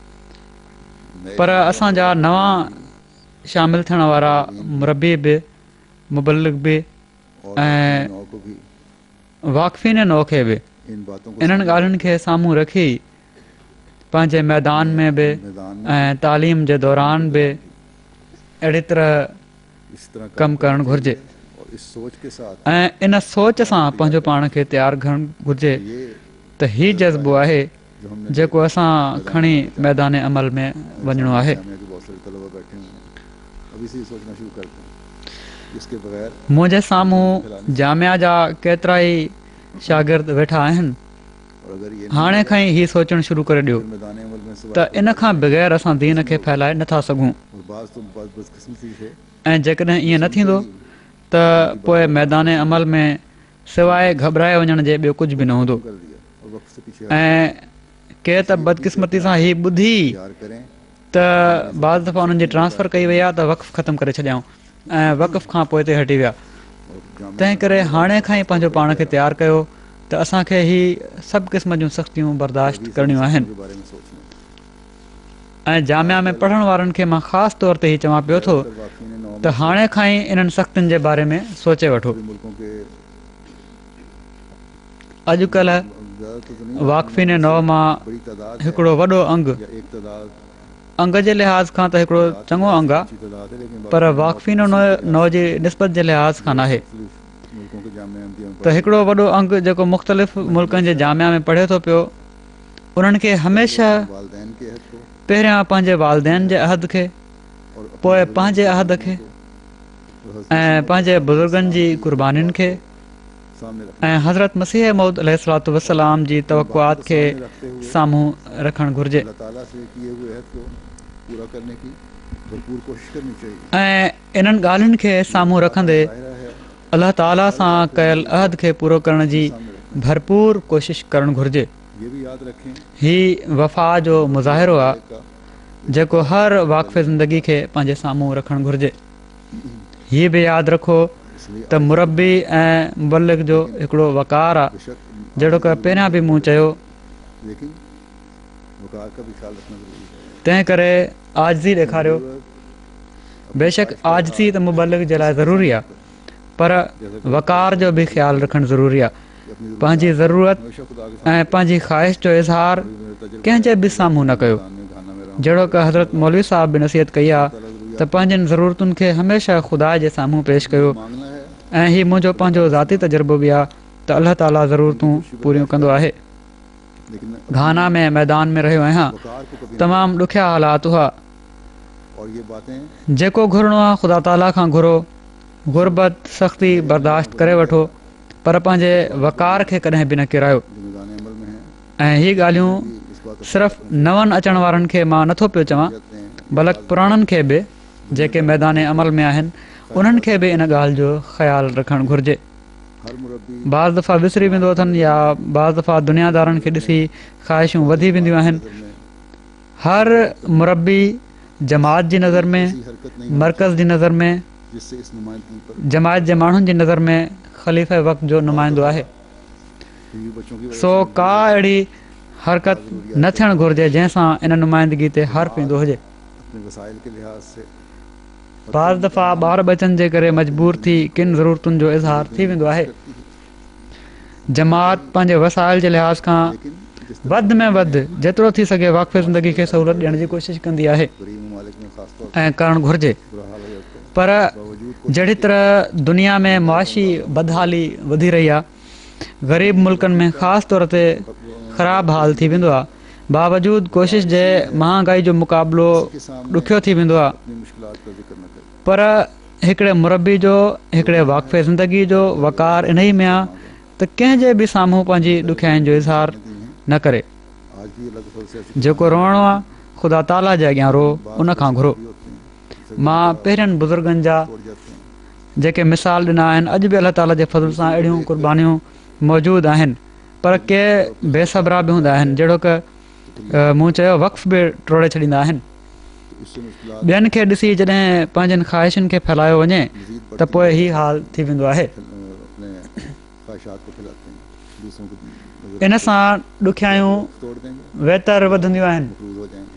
पर असांजा नवां शामिलु थियण वारा मुरबी बि मुबल्लिग बि और ऐं नौ को भी वाक़फ़ीन नौ खे बि इन बातों को इन्हनि ॻाल्हियुनि खे साम्हूं रखी पंहिंजे मैदान में बि मैदान में ऐं तालीम जे दौरान बि अहिड़ी तरह इस तरह का कमु करणु घुरिजे और इस सोच के साथ ऐं इन सोच सां पंहिंजो पाण खे तयारु करणु घुरिजे ये त हीउ जज़्बो आहे जो हमने जेको असां खणी मैदान अमल में वञिणो आहे। जामिया के बहुत सारे तलबा बैठे हुए हैं, अभी से ही सोचना शुरू करते हैं इसके बगैर। मुंहिंजे साम्हूं जामिया जा केतिरा ई शागिर्द वेठा आहिनि। और अगर ये हाणे खां ई हीउ सोचणु शुरू करे ॾियो मैदान अमल में से त इन खां बग़ैर असां दीन खे फैलाए नथा सघूं और बाज़ तो बाज़ बदकिस्मती से ऐं जेकॾहिं ईअं न थींदो त पोइ मैदान अमल में सवाइ घबराए वञण जे ॿियो कुझु बि न हूंदो। कर दिया और वक्त से पीछे ऐं के त बदकिस्मती सां हीउ ॿुधी प्यार करें त बाज़ दफ़ा उन्हनि जी ट्रांसफ़र कई वई आहे त वक़्फ़ ख़तमु करे छॾियऊं ऐं वक़्फ़ खां पोइ ते हटी विया। और जामिया तंहिं करे हाणे खां ई पंहिंजो पाण खे तयारु कयो त असांखे ही सभु क़िस्म जूं सख़्तियूं बर्दाश्त करणियूं आहिनि। के बारे में सोचना ऐं जामिया में पढ़ण वारनि खे मां ख़ासि तौर ते ई चवां पियो थो वाक़ई ने नौ त हाणे खां ई इन्हनि सख़्तियुनि जे बारे में सोचे वठो। मुल्कों के अॼुकल्ह ज़्यादातर तो नहीं, वाक़फ़ी ने नौ मां बड़ी तादाद है हिकिड़ो वॾो अंग या एक तादाद अंग जे लिहाज़ खां त हिकिड़ो चङो अंग आहे, अच्छी तादाद है, लेकिन पर वाक़फ़ी नौ नौ जी निस्बत जे लिहाज़ खां नाहे। मुल्कों के जामिया में त हिकिड़ो वॾो अंग जेको मुख़्तलिफ़ मुल्कनि जे जामिया में पढ़े थो पियो, उन्हनि खे हमेशह वालिदैन के हक़ को पहिरियां पंहिंजे वालिदैन जे अहद खे, और पोइ पंहिंजे अहद खे ऐं पंहिंजे बुज़ुर्गनि जी क़ुर्बानीनि खे सामने रख ऐं हज़रत मसीह मौद अलैहिस्सलातु वस्सलाम जी तवक़ुआत खे साम्हूं रखणु घुरिजे अल्लाह ताला से किए हुए अहद को पूरा करने की भरपूर कोशिश करनी चाहिए। ऐं इन्हनि ॻाल्हियुनि खे साम्हूं रखंदे ज़ाहिर है अलाह ताला सां कयल अहद खे पूरो करण जी भरपूर कोशिश करणु घुरिजे। ये भी याद रखें ही वफ़ा जो मुज़ाहिरो आहे का जेको हर वाक़फ़े ज़िंदगी खे पंहिंजे साम्हूं रखणु घुरिजे। हीअ बि यादि रखो इसलिए त मुरबी ऐं मुबल्लिग जो हिकिड़ो वक़ार आहे, बेशक जहिड़ो की पहिरियां बि मूं चयो। लेकिन वक़ार का भी ख्याल रखना जरूरी है। तंहिं करे आजिज़ी ॾेखारियो। बेशक आजिज़ी त मुबल्लिग जे लाइ ज़रूरी आहे, पर वक़ार जो बि ख़्यालु रखणु ज़रूरी आहे। पंहिंजी ज़रूरत हमेशा खुदा के ऐं पंहिंजी ख़्वाहिश जो इज़हार कंहिंजे बि साम्हूं न कयो। सामने घाना में रहूं जहिड़ो की हज़रत मौलवी साहिब बि नसीहत कई आहे त पंहिंजनि ज़रूरतुनि खे हमेशह ख़ुदा जे साम्हूं पेश कयो। मांगना है, ऐं हीउ मुंहिंजो पंहिंजो ज़ाती तजुर्बो बि आहे त अलाह ताला ज़रूरतूं पूरियूं कंदो आहे। लेकिन घाना में मैदान में रहियो आहियां, वक़ार को कभी तमामु ॾुखिया हालात हुआ। और ये बातें जेको घुरिणो आहे ख़ुदा ताला खां घुरो, गुरबत सख़्ती बर्दाश्त करे वठो, पर पंहिंजे वक़ार खे कॾहिं बि न किरायो। जो मैदान अमल में हैं ऐं हीअ ॻाल्हियूं इस बात का सिर्फ़ु नवनि अचण वारनि खे मां नथो पियो चवां, कहते हैं बल्कि पुराणनि खे बि जेके मैदान अमल में आहिनि उन्हनि खे बि इन ॻाल्हि जो ख़्यालु रखणु घुरिजे। हर मुरब्बी बाज़ दफ़ा विसरी वेंदो अथनि या बाज़ दफ़ा दुनियादारनि खे ॾिसी ख़्वाहिशूं वधी वेंदियूं आहिनि। नज़र में हर मुरबी जमात जी नज़र में, ऐसी हरकत नहीं मरकज़ जी नज़र में, जिससे इस नुमाइंदगी पर जमात जे माण्हुनि जी नज़र में ख़लीफ़े वक़्त जो नुमाइंदो आहे। बीवी बच्चों की वजह सो का अहिड़ी हरकत न थियणु घुरिजे जंहिंसां इन नुमाइंदगी ते हर्फ़ ईंदो हुजे। अपने वसाइल के लिहाज से बाज़ दफ़ा ॿार बचनि जे करे मजबूर थी किन ज़रूरतुनि जो इज़हार थी वेंदो आहे। जमात पंहिंजे वसाइल जे लिहाज़ खां लेकिन जिस वधि में वधि जेतिरो थी सघे वाक़फ़े ज़िंदगी खे सहूलियत ॾियण जी कोशिशि कंदी आहे गरीब ममालिक में ख़ास तौर ऐं करणु घुरिजे। पर बुरा हाल हो जाता है। पर बावजूद जहिड़ी तरह दुनिया में मुआशी बदहाली वधी रही आहे, ग़रीब मुल्कनि में ख़ासि तौर ते ख़राबु हाल थी वेंदो आहे। बावजूद कोशिश जे महांगाई जो मुक़ाबिलो के सामने ॾुखियो थी वेंदो आहे, अपनी मुश्किलात का जिक्र न करे। पर हिकिड़े मुरबी जो हिकिड़े वाक़फ़े ज़िंदगी जो वक़ार इन ई में आहे त कंहिंजे बि साम्हूं पंहिंजी ॾुखियाईनि जो इज़हार न करे। आज भी अलग फल से ऐसी जेको रोइणो आहे ख़ुदा ताला जे अॻियां रो, उन खां घुरो। भी होती हैं, मां पहिरियनि बुज़ुर्गनि जा छोड़ जाते हैं। जेके मिसाल ॾिना आहिनि, अॼु बि अलाह ताला जे फज़ल सां अहिड़ियूं क़ुर्बानियूं मौजूदु आहिनि, पर के बेसब्रा बि हूंदा आहिनि, जहिड़ो की मूं चयो वक़्फ़ बि टोड़े छॾींदा आहिनि। तो इससे मुश्किलात ॿियनि खे ॾिसी जॾहिं पंहिंजनि ख़्वाहिशुनि खे फैलायो वञे मज़ीद त बढ़ती पोइ हीउ हाल थी वेंदो आहे। अपने ख्वाहिशात को फैलाते हैं, दूसरों को नजर इन सां ॾुखियायूं तोड़ देंगे, वेतर वधंदियूं आहिनि। मकरूज़ हो जाएंगे।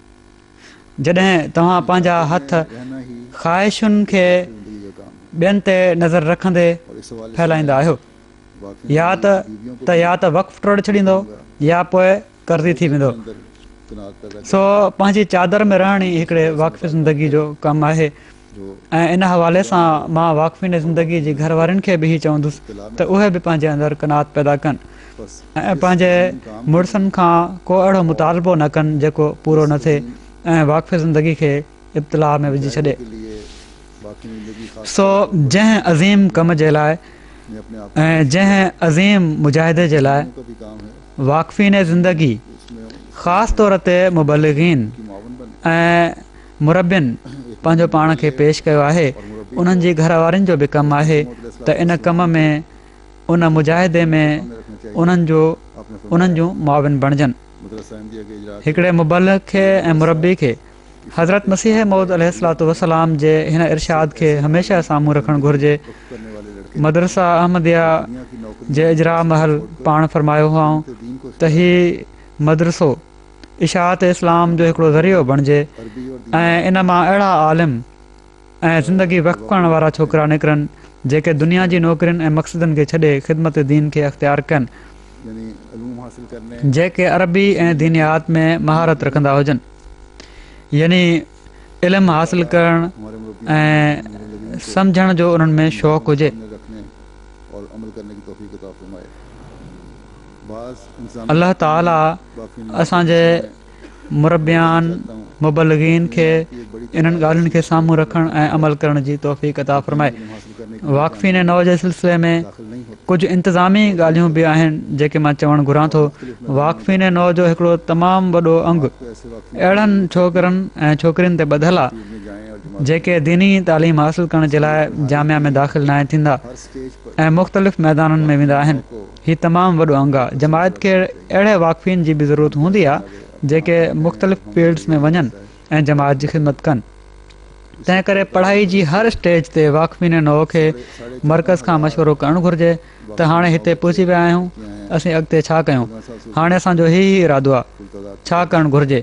जॾहिं तव्हां पंहिंजा हथ रहना ही ख़्वाहिशुनि खे ज़िंदगी का काम है। ॿियनि ते नज़र रखंदे और इस हवाले से फैलाईंदा आहियो, वाक़ई या त बीवियों को त या त वक़्फ़ टोड़े छॾींदो या पोइ कर्ज़ी थी वेंदो। अंदर कनात पैदा सो पंहिंजी चादर में रहण ई हिकिड़े वाक़फ़े ज़िंदगी जो कमु आहे। जो ऐं इन हवाले सां मां वाक़फ़ीन ज़िंदगी जी घर वारनि खे बि हीउ चवंदुसि त उहे बि पंहिंजे अंदरि कनात पैदा कनि बस ऐं पंहिंजे मुड़ुसनि खां को अहिड़ो मुतालबो न कनि जेको पूरो न थिए ऐं वाक़फ़े ज़िंदगी खे इब्तिला में विझी छॾे। के लिए बाकी जिंदगी खास सो जंहिं अज़ीम कम जे लाइ में अपने आप ऐं जंहिं अज़ीम मुजाहिदे जे लाइ का भी काम है, वाक़फ़ीन ज़िंदगी उसमें ख़ासि तौर ते मुबल्लिगीन की मावन बने ऐं मुरबियुनि पंहिंजो पाण खे पेश कयो आहे, उन्हनि जी घर वारनि जो बि कमु आहे त इन कम में उन मुजाहिदे में उन्हनि जो उन्हनि जूं मुआविन बणिजनि। मदरसा अहमदिया के इजरा हिकिड़े मुबल्लिग खे ऐं मुरबी खे हज़रत मसीह मौद अलैहिस्सलातु वस्सलाम जे हिन इरशाद खे हमेशह साम्हूं रखणु घुरिजे। करने वाले लड़के मदरसा अहमदिया दुनिया की नौकरी जे इजरा महल पाण फरमायो हुआ दीन को त ही मदरसो इशाअत इस्लाम जो हिकिड़ो ज़रियो बणिजे अरबी और ऐं इन मां अहिड़ा आलिम ऐं ज़िंदगी वक़्फ़ करण वारा छोकिरा निकिरनि जेके दुनिया जी नौकरियुनि ऐं मक़सदनि खे छॾे ख़िदमत दीन खे अख़्तियार कनि, यानी इल्म हासिल करने जेके अरबी ऐं दीनियात में महारत रखंदा हुजनि, यानी इल्मु हासिल करणु हमारे मुरब्बी ऐं सम्झण जो उन्हनि में शौक़ु हुजे। सामने रखने और अमल करने की तौफीक अता फरमाए। बाज़ इंसान अल्लाह ताला बाक़ी असांजे मुरब्बियान मुबल्लिगीन खे इन्हनि ॻाल्हियुनि खे साम्हूं रखणु ऐं अमल करण जी तौफ़ीक़ अता फरमाए। हासिल करने के वाक़फ़ीन नौ जे सिलसिले में दाखिल नहीं होते। कुझु इंतिज़ामी ॻाल्हियूं बि आहिनि जेके मां चवणु घुरां थो। वाक़फ़ीन नौ जो हिकिड़ो तमामु वॾो अंगु तो ऐसे वक्त अहिड़नि छोकिरनि ऐं छोकिरियुनि ते ॿधलु आहे में जाएं और जमात जेके दीनी तालीम हासिल करण जे लाइ जामिया में दाख़िल न थींदा हर स्टेज पर ऐं मुख़्तलिफ़ मैदाननि में वेंदा आहिनि। हीउ तमामु वॾो अंगु आहे। जमायत खे अहिड़े वाक़फ़ीन जी बि ज़रूरत हूंदी आहे जेके मुख़्तलिफ़ फील्ड्स में वञनि ऐं जमायत जी ख़िदमत कनि। तंहिं करे पढ़ाई जी हर स्टेज ते वाक़फ़ीन नौ खे मर्कज़ खां मशवरो करणु घुरिजे त हाणे हिते पहुची विया आहियूं, असीं अॻिते छा कयूं। हाणे असांजो हीउ ई इरादो आहे, छा करणु घुरिजे।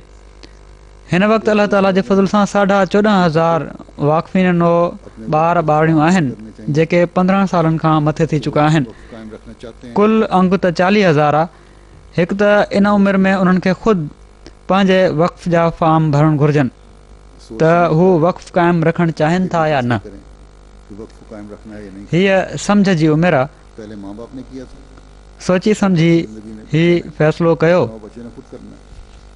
हिन वक़्तु अलाह ताला जे फज़ल सां साढा चोॾहं हज़ार वाक़फ़ीन नौ ॿार ॿारियूं आहिनि जेके पंद्रहं सालनि खां मथे थी चुका आहिनि। कायम रखना चाहते हैं। कुल अंगु त चालीह हज़ार आहे। हिकु त इन उमिरि में उन्हनि खे ख़ुदि पंहिंजे वक़्फ़ जा फार्म भरणु घुरिजनि त हू वक़्फ़ क़ाइमु रखणु चाहिनि था या न। करें कि वक्फ कायम रखना है या नहीं। हीअ सम्झ जी उमिरि आहे। पहले माँ बाप ने किया था, सोची सम्झी हीउ फ़ैसिलो कयो और बच्चे ने खुद करना है।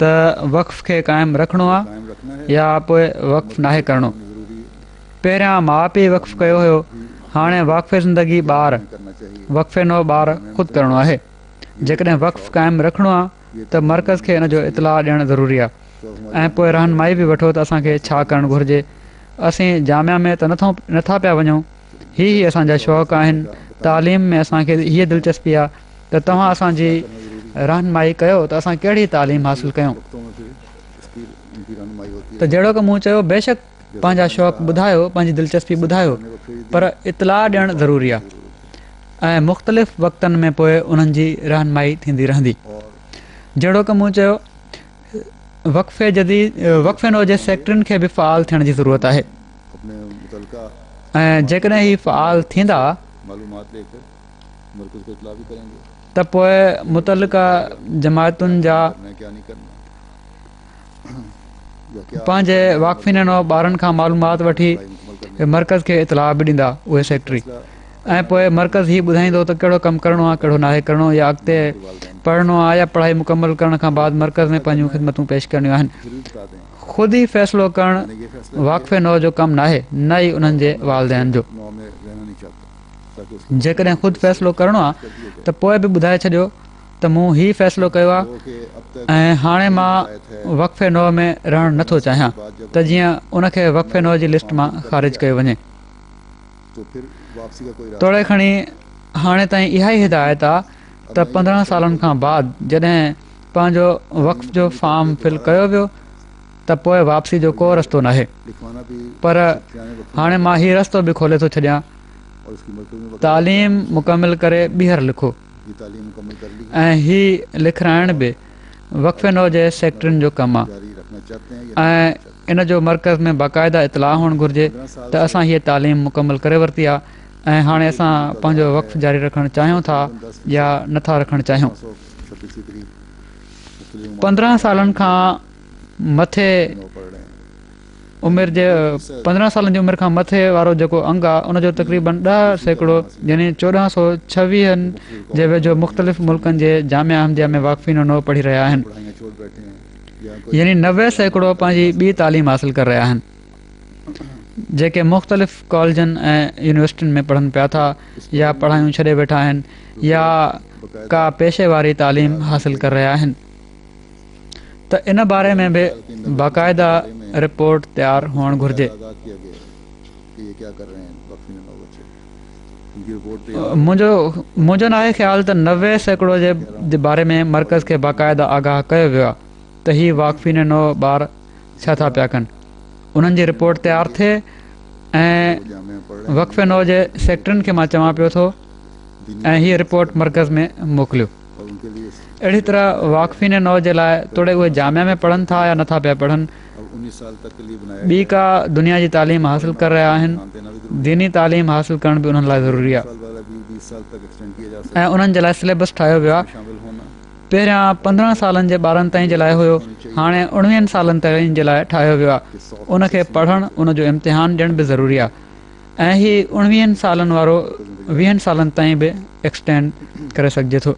त वक़्फ़ खे क़ाइमु रखणो आहे कायम रखना है या पोइ वक़्फ़ नाहे करणो। जरूरी है, पहिरियां माउ पीउ वक़्फ़ कयो हुयो, हाणे वाक़फ़े ज़िंदगी ॿार करना चाहिए। वक़्फ़े नौ ॿार ख़ुदि करणो आहे। जेकॾहिं वक़्फ़ क़ाइमु रखणो आहे त मर्कज़ खे इन जो इतलाह ॾियणु ज़रूरी आहे ऐं पोइ रहनुमाई बि वठो त असांखे छा करणु घुरिजे। असीं जामिया में त नथो नथा पिया वञूं। ही ई असांजा शौक़ु आहिनि। तालीम में असांखे हीअ दिलचस्पी आहे त तव्हां असांजी रहनुमाई कयो त असां कहिड़ी तालीम हासिलु कयूं। वक्तों में फिर इसकी इनकी रहनुमाई होती त जहिड़ो की मूं चयो, बेशक पंहिंजा शौक़ु ॿुधायो, पंहिंजी दिलचस्पी ॿुधायो, पर इतलाह ॾियणु ज़रूरी आहे ऐं मुख़्तलिफ़ वक़्तनि में पोइ उन्हनि जी रहनुमाई थींदी रहंदी। जहिड़ो की मूं चयो, वक़्फ़े जदीद वक़्फ़े नौ जे सेक्टरनि खे बि फ़ाल थियण जी ज़रूरत आहे अपने मुतलका ऐं जेकॾहिं हीअ फ़ाल थींदा मालूमात लेकर मरकज़ को इतला भी करेंगे त पोइ मुतलका जमायतुनि जा करना है, क्या नहीं करना या क्या पंहिंजे वाक़फ़ीन नौ ॿारनि खां मालूमात वठी मर्कज़ खे इतलाह बि ॾींदा उहे सेक्टरी। ऐं पोइ मर्कज़ हीअ ॿुधाईंदो त कहिड़ो कमु करिणो आहे, कहिड़ो नाहे करिणो, या अॻिते पढ़णो आहे या पढ़ाई मुकमल करण खां बाद मर्कज़ में पंहिंजूं ख़िदमतूं पेश करणियूं आहिनि। जरूर बता दें। ख़ुदि ई फ़ैसिलो करणु ये फैसला वाक़फ़े नौ जो कमु नाहे, न ई उन्हनि जे वालिदैन जो। नौ में रहना नहीं चाहता ताकि उसको जेकॾहिं ख़ुदि फ़ैसिलो करिणो आहे त पोइ बि ॿुधाए छॾियो त मूं हीउ फ़ैसिलो कयो आहे कि अब तक ऐं हाणे मां वक़्फ़े नौ में रहणु नथो चाहियां, त जीअं उनखे वक़्फ़े नौ जी लिस्ट मां ख़ारिज कयो वञे। तो फिर वापसी का कोई रास्ता तोड़े खणी हाणे ताईं इहा ई हिदायत आहे त पंद्रहं सालनि खां बाद जॾहिं पंहिंजो वक़्फ़ जो फॉर्म फिल कयो वियो त पोइ वापसी जो को रस्तो नाहे। लिखवाना भी पर जाने वक्त हाणे मां हीउ रस्तो बि खोले थो छॾियां, और उसकी मरकज़ में वक्त तालीम मुकमिल करे ॿीहर लिखो की तालीम मुकम्मल कर ली ऐं हीउ लिखाइण बि वक़्फ़े नौ जे सेक्टरनि जो कमु आहे जारी रखना चाहते हैं या ऐं इन जो मर्कज़ में बाक़ाइदा इतलाह हुअणु घुरिजे त असां हीअ तालीम मुकमिल करे वरिती आहे ऐं हाणे असां पंहिंजो वक़्फ़ जारी रखणु चाहियूं था या नथा रखणु चाहियूं। सौ छब्बीस फ़ीसदी मुख्तलिफ़ पंद्रहं सालनि खां मथे नौ पढ़ रहे हैं। उमिरि जे पंद्रहं सालनि जी उमिरि खां मथे वारो जेको अंगु आहे उनजो तक़रीबन ॾह सैकड़ो यानी चोॾहं सौ छवीहनि जे वेझो मुख़्तलिफ़ मुल्कनि जे जामिया अहमदिया में वाक़फ़ीन नौ पढ़ी रहिया आहिनि, पढ़ाइयाँ छोड़ बैठे हैं या कोई यानी नवे सैकड़ो पंहिंजी ॿी तालीम हासिलु करे रहिया आहिनि जेके मुख़्तलिफ़ कॉलेजनि ऐं यूनिवर्सिटियुनि में पढ़नि पिया था या पढ़ायूं छॾे वेठा आहिनि या का पेशे वारी तालीम हासिलु करे रहिया आहिनि। त इन बारे में बि बाक़ाइदा रिपोर्ट तयारु हुअणु घुरिजे। आगाह किया गया कि ये क्या कर रहे हैं वक्फी नौ बच्चे, उनकी रिपोर्ट तैयार मुंहिंजो मुंहिंजो नाहे ख़्यालु त नवे सैकड़ो जे जे बारे में मर्कज़ खे बाक़ाइदा आगाह कयो वियो आहे त हीअ वाक़फ़ीन नौ ॿार छा था पिया कनि। उन्हनि जी रिपोर्ट तयारु थिए ऐं जामे में पढ़ रहे वक़्फ़े नौ जे सेक्टरनि खे मां चवां पियो थो हैं ऐं हीअ रिपोर्ट मर्कज़ में मोकिलियो। और उनके लिए अहिड़ी तरह वाक़फ़ीन नौ जे लाइ तोड़े उहे जामिया में पढ़नि था या नथा पिया पढ़नि, अब उन्नीस साल तक के लिए बनाया ॿी का दुनिया जी तालीम हासिल करे रहिया आहिनि, दीनी तालीम हासिल करण बि उन्हनि लाइ ज़रूरी आहे साल वाला भी बीस साल तक एक्सटेंड किया जा सकता ऐं उन्हनि जे लाइ सिलेबस ठाहियो वियो आहे। है शामिल होना पहिरियां पंद्रहं सालनि जे ॿारनि ताईं जे लाइ हुयो, हाणे उणिवीहनि सालनि ताईं जे लाइ ठाहियो वियो आहे। उनखे पढ़णु, उनजो इम्तिहान ॾियणु बि ज़रूरी आहे ऐं हीअ उणिवीहनि सालनि वारो वीहनि सालनि ताईं बि एक्सटेंड करे सघिजे थो।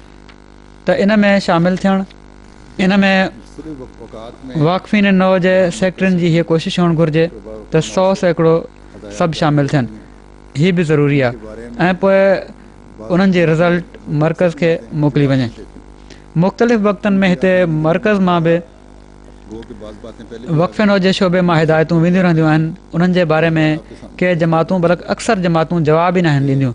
त इन में शामिलु थियणु, इन में सिर्फ औकात में वाक़फ़ीन नौ जे सेक्टरनि जी हीअ कोशिशि हुअणु घुरिजे त सौ सैकड़ो सभु शामिलु थियनि, हीअ बि ज़रूरी आहे ऐं पोइ उन्हनि जी रिज़ल्ट मर्कज़ खे मोकिली वञे। मुख़्तलिफ़ वक़्तनि में हिते मर्कज़ मां बि गो के बाद बातें पहले वक़फ़े नौ जे शोबे मां हिदायतूं वेंदियूं रहंदियूं आहिनि। उन्हनि जे बारे में के जमातूं बल्कि अक्सर जमातूं जवाब ई न आहिनि ॾींदियूं।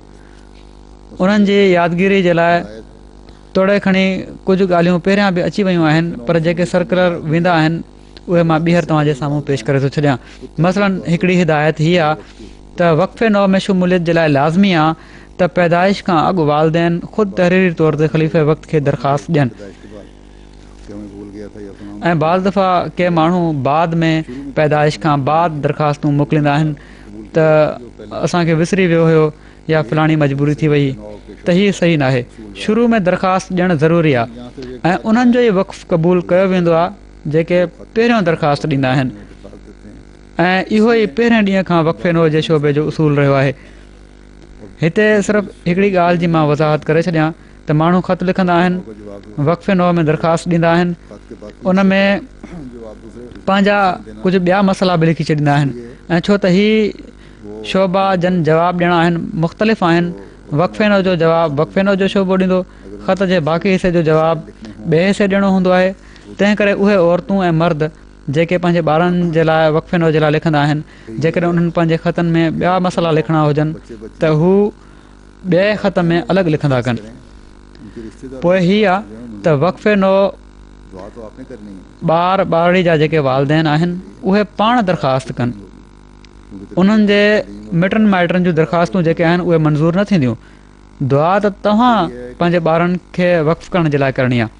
उन्हनि जी यादगिरी जे लाइ तोड़े खणी कुझु ॻाल्हियूं पहिरियां बि अची वियूं आहिनि, पर जेके सर्कुलर वेंदा आहिनि उहे मां ॿीहर तव्हांजे साम्हूं पेश करे थो छॾियां। मसलन हिकिड़ी हिदायत हीअ आहे त वक़फ़े नौ में शमूलियत जे लाइ लाज़मी आहे त पैदाइश खां अॻु वालदेन ख़ुदि तहरीरी तौर ते ख़लीफ़े वक़्त खे दरख़्वास्त ॾियनि पैदाइश के बाद क्या मैं भूल गया था या तो नाम ऐं बाज़ दफ़ा के माण्हू बाद में पैदाइश खां बाद दरख़्वास्तूं मोकिलींदा आहिनि त असांखे विसरी वियो हुयो या फलाणी मजबूरी थी वई, त हीअ सही न आहे। शुरू में दरख़्वास्त ॾियणु ज़रूरी आहे ऐं उन्हनि जो ई वक़्फ़ क़बूल कयो वेंदो आहे जेके पहिरियों दरख़्वास्त ॾींदा आहिनि निकाल देते हैं। ऐं इहो ई पहिरें ॾींहं खां वक़फ़े नौ जे शोबे जो उसूल रहियो आहे। हिते सिर्फ़ु हिकिड़ी ॻाल्हि जी मां वज़ाहत करे छॾियां त माण्हू ख़त लिखंदा आहिनि, का जवाब वक़फ़े नौ में दरख़्वास्त ॾींदा आहिनि, खत के बाद उन में जवाब दूसरे पंहिंजा कुझु ॿिया मसइला बि लिखी छॾींदा आहिनि ऐं छो त हीअ शोबा जन जवाब ॾियणा आहिनि मुख़्तलिफ़ आहिनि। वक़फ़े नौ जो जवाबु वक़फ़े नौ जो शोबो ॾींदो, ख़त जे बाक़ी हिसे जो जवाबु ॿिए हिसे ॾियणो हूंदो आहे। तंहिं करे उहे औरतूं ऐं मर्द जेके पंहिंजे ॿारनि जे लाइ वक़फ़े नौ जे लाइ लिखंदा आहिनि, जेकॾहिं उन्हनि पंहिंजे ख़तनि में ॿिया मसइला लिखणा हुजनि त हू ॿिए ख़त में अलॻि लिखंदा कनि। उनके रिश्तेदार पोइ हीअ आहे त वक़फ़े नौ दुआ तो आपने करनी है ॿार ॿारड़ी जा जेके वालदेन आहिनि उहे पाण दरख़्वास्त कनि। उन्हनि जे मिटनि माइटनि जूं दरख़्वास्तूं जेके आहिनि उहे मंज़ूरु न थींदियूं। दुआ त तव्हां पंहिंजे ॿारनि खे वक़्फ़ करण जे लाइ करणी आहे,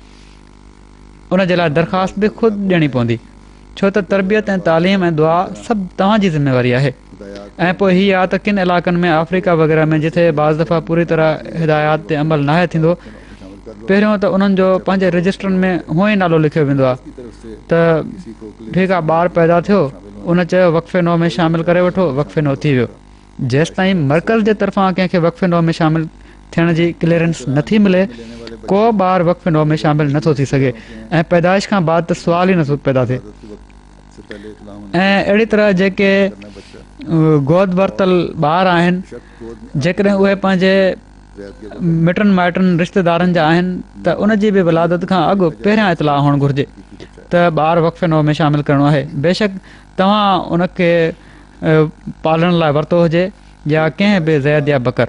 उन जे लाइ दरख़्वास्त बि ख़ुदि ॾियणी पवंदी, छो त तरबियत ऐं तालीम ऐं दुआ सभु तव्हांजी ज़िम्मेवारी आहे। ऐं पोइ हीअ आहे त किन इलाइक़नि में अफ्रीका वग़ैरह में जिथे बाज़ दफ़ा पूरी तरह हिदायत ते अमल नाहे थींदो, पहिरियों त उन्हनि जो पंहिंजे रजिस्टरनि में हुअं ई नालो लिखियो वेंदो आहे त ठीकु आहे ॿारु पैदा थियो, उन चयो वक़फ़े नौ में शामिलु करे वठो, वक़फ़े नौ थी वियो। जेसिताईं मर्कज़ जे तरफ़ां कंहिंखे वक़फ़े नौ में शामिलु थियण जी क्लीयरेंस नथी मिले, को ॿारु वक़फ़े नौ में शामिलु नथो थी सघे ऐं पैदाइश खां बाद त सुवाल ई नथो पैदा थिए। से पहले इत्तला होना ऐं अहिड़ी तरह जेके बच्चा गोद वरितल ॿार आहिनि, जेकॾहिं उहे पंहिंजे मिटनि माइटनि रिश्तेदारनि जा आहिनि त उनजी बि विलादत खां अॻु पहिरियां इतलाह हुअणु घुरिजे त ॿारु वक़फ़े नौ में शामिलु करिणो आहे। बेशक तव्हां उनखे पालण लाइ वरितो हुजे या कंहिं बि ज़ैद या बकर,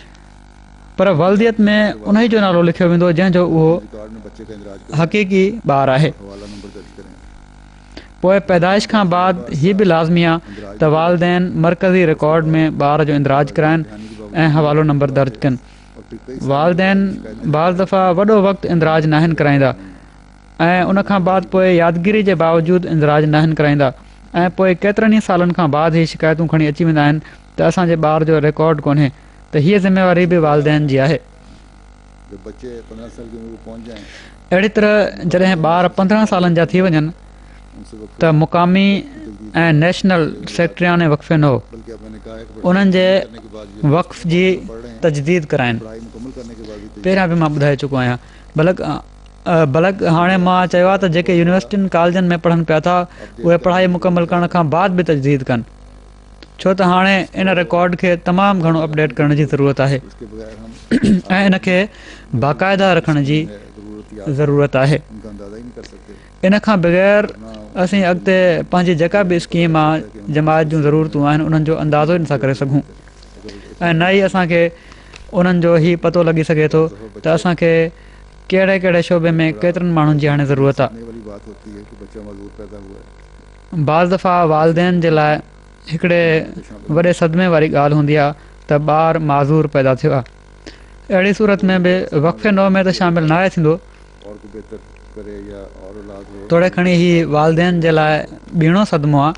पर वल्दियत में उन ई जो नालो लिखियो वेंदो जंहिंजो उहो रिकॉर्ड में बच्चे का इंदराज करें, हक़ीक़ी ॿारु आहे। हवाला नंबर दर्ज करें। पोइ पैदाइश खां बाद हीअ बि लाज़मी आहे त वालदेन मरकज़ी रिकॉर्ड में ॿार जो इंदिराज कराइनि ऐं हवालो नंबर दर्ज कनि। और फिर कई वालदेन बाज़ दफ़ा वॾो वक़्तु इंदिराज नाहिनि कराईंदा ऐं उनखां बाद पोइ यादगिरी जे बावजूदु इंदिराज नाहिनि कराईंदा ऐं पोइ केतिरनि ई सालनि खां बाद ही शिकायतूं खणी अची वेंदा आहिनि त असांजे ॿार जो रिकॉर्ड कोन्हे, त हीअ ज़िम्मेवारी बि वालदेन जी आहे। जब बच्चे पंद्रह साल की उम्र में पहुंच जाएं, अहिड़ी तरह जॾहिं ॿार पंद्रहं सालनि जा थी वञनि उनसे वक्त त मुक़ामी ऐं नेशनल सेक्रेटरियाने वक़फ़े नौ बल्कि अब मैंने कहा है कि उन्हनि जे करने के बाद ये वक़्फ़ जी तजदीद कराइनि। पढ़ाई मुकम्मल करने के बाद भी पहिरियां बि मां ॿुधाए चुको आहियां, बल्कि बल्कि हाणे मां चयो आहे त जेके यूनिवर्सिटियुनि कॉलेजनि में पढ़नि पिया था उहे पढ़ाई मुकमल करण खां बाद बि तजदीद कनि, छो त हाणे इन रिकॉर्ड खे तमामु घणो अपडेट करण जी ज़रूरत आहे उसके बगैर हम ऐं इन खे बाक़ाइदा रखण जी ज़रूरत याद ज़रूरत आहे। उनका अंदाज़ा ही नहीं कर सकते। इन खां बग़ैर असीं अॻिते पंहिंजी जेका बि स्कीम आहे, जमायत जूं ज़रूरतूं आहिनि, उन्हनि जो अंदाज़ो ई नथा करे सघूं ऐं न ई असांखे उन्हनि जो ई पतो लॻी सघे थो त असांखे कहिड़े कहिड़े शोबे में केतिरनि माण्हुनि जी हाणे ज़रूरत आहे। करने वाली बात होती है कि बच्चा मज़दूर पैदा हुआ है, बाज़ दफ़ा वालदेन जे लाइ हिकिड़े वॾे सदमे वारी ॻाल्हि हूंदी आहे त ॿारु माज़ूर पैदा थियो आहे। अहिड़ी सूरत में बि वक़फ़े नौ में त शामिलु न आहे थींदो, और को बेहतर करे या और औलाद हो तोड़े खणी ही वालदेन जे लाइ ॿीणो सदमो आहे।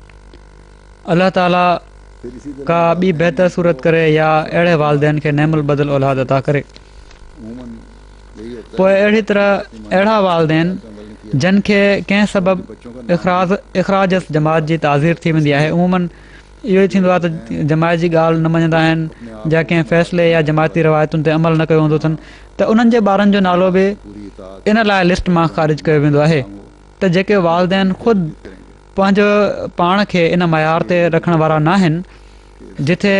अलाह ताला फिर इसी तरह का ॿी बहितर सूरत करे या अहिड़े वालदेन खे नेमुल बदल औलाद अता करे। अमूमन यही होता पोइ है अहिड़ी तरह अहिड़ा वालदेन जिन खे कंहिं सबबु इख़राज इख़राज जमात जी ताज़ीर थी वेंदी आहे, उमूमन इहो ई थींदो आहे त जमात जी ॻाल्हि न मञंदा आहिनि या कंहिं फ़ैसिले या जमाती रवायतुनि ते अमल न कयो हूंदो अथनि, त उन्हनि जे ॿारनि जो नालो बि पूरी इताअत इन लाइ लिस्ट मां ख़ारिज कयो वेंदो आहे त जेके वालदेन ख़ुदि पंहिंजो पाण खे इन मयार ते रखण वारा न आहिनि जिथे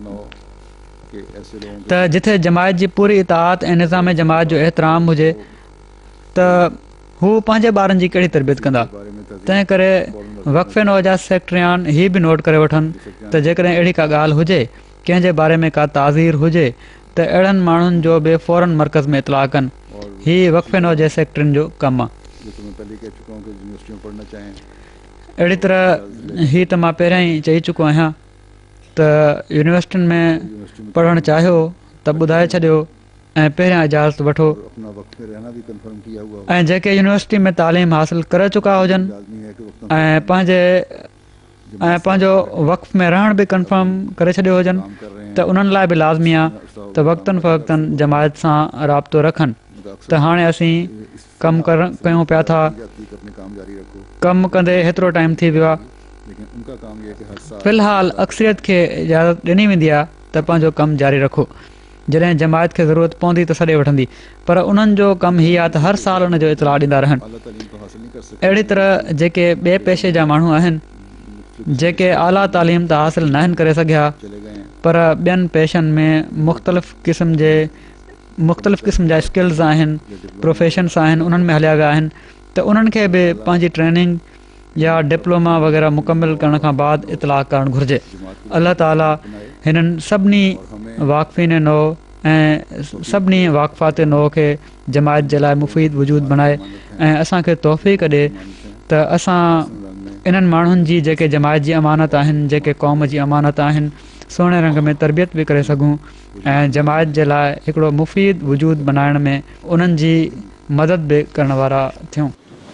के ऐसे लोगों त जिथे जमायत जी पूरी इताअत ऐं निज़ाम जमायत जो एतिराम हुजे त हू पंहिंजे ॿारनि जी कहिड़ी तरबियत कंदा। के बारे में तज़ीम तंहिं करे वक़फ़े नौ जा सेक्रेटरियान हीअ बि नोट करे वठनि त जेकॾहिं अहिड़ी का ॻाल्हि हुजे, कंहिंजे बारे में का ताज़ीर हुजे, त अहिड़नि माण्हुनि जो बि फ़ौरन मर्कज़ में इतलाह कनि। और हीअ वक़फ़े नौ जे सेक्रेटरियुनि जो कमु आहे। जो तुम्हें पहले कह चुका हूँ कि यूनिवर्सिटी में पढ़ना चाहें अहिड़ी तरह हीअ त मां पहिरियां ई चई चुको आहियां त यूनिवर्सिटियुनि में यूनिवर्सिटी में पढ़णु चाहियो त ॿुधाए छॾियो ऐं पहिरियां इजाज़त वठो। और अपना वक्त में रहना भी कंफर्म किया हुआ हो। ऐं जेके यूनिवर्सिटी में तालीम हासिल करे चुका हुजनि लाज़मी है कि वक्त ऐं पंहिंजे ऐं पंहिंजो वक़्फ़ में रहण बि कंफर्म करे छॾियो हुजनि काम कर रहे त हैं उन्हनि लाइ बि लाज़मी आहे त वक़्तनि फ़वक़्तनि जमायत सां राब्तो रखनि त हाणे असीं कमु कर कयूं पिया था। जाती कि अपने काम जारी रखो, कमु कंदे हेतिरो टाइम थी वियो आहे। लेकिन उनका काम ये है कि हर साल फ़िलहाल अक्सरियत खे इजाज़त ॾिनी वेंदी आहे त पंहिंजो कमु जारी रखो, जॾहिं जमायत खे ज़रूरत पवंदी त सॾे वठंदी, पर उन्हनि जो कमु हीअ आहे त हर साल उन जो इतलाह ॾींदा रहनि। आला तालीम तो हासिल नहीं कर सकते, अहिड़ी तरह जेके ॿिए पेशे जा माण्हू आहिनि जेके आला तालीम त हासिल न आहिनि करे सघिया चले गए हैं पर ॿियनि पेशनि में मुख़्तलिफ़ क़िस्म जे मुख़्तलिफ़ क़िस्म जा स्किल्स आहिनि, प्रोफेशन्स आहिनि, उन्हनि में हलिया विया आहिनि त उन्हनि खे बि पंहिंजी ट्रेनिंग या डिप्लोमा वग़ैरह मुकमिल करण खां बाद इतलाह करणु घुरिजे। अलाह ताला हिननि सभिनी वाक़फ़ीन नो ऐं सभिनी वाक़फ़ात नो खे जमायत जे लाइ मुफ़ीद वजूद बणाए ऐं असांखे तौफ़ीक़ ॾिए त असां इन्हनि माण्हुनि जी जेके जमायत जी अमानत आहिनि, जेके क़ौम जी अमानत आहिनि, सुहिणे रंग में तरबियत बि करे सघूं ऐं जमायत जे लाइ हिकिड़ो मुफ़ीद वजूद बनाइण में उन्हनि जी मदद बि करण वारा थियूं।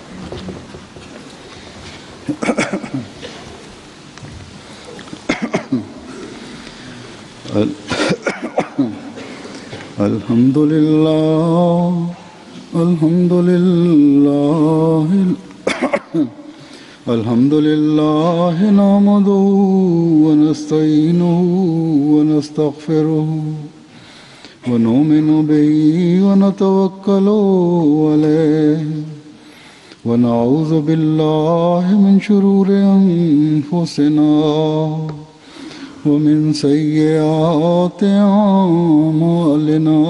अल्हम्दुलिल्लाह अल्हम्दुलिल्लाह अल्हम्दुलिल्लाह नहमदुहु व नस्तईनुहु व नस्तगफिरुहु व नुमिनु बिही व नतवक्कलु अलैहि व नऊज़ु बिल्लाहि मिन शुरूरि अनफुसिना व मिन सय्यिआति अअमालिना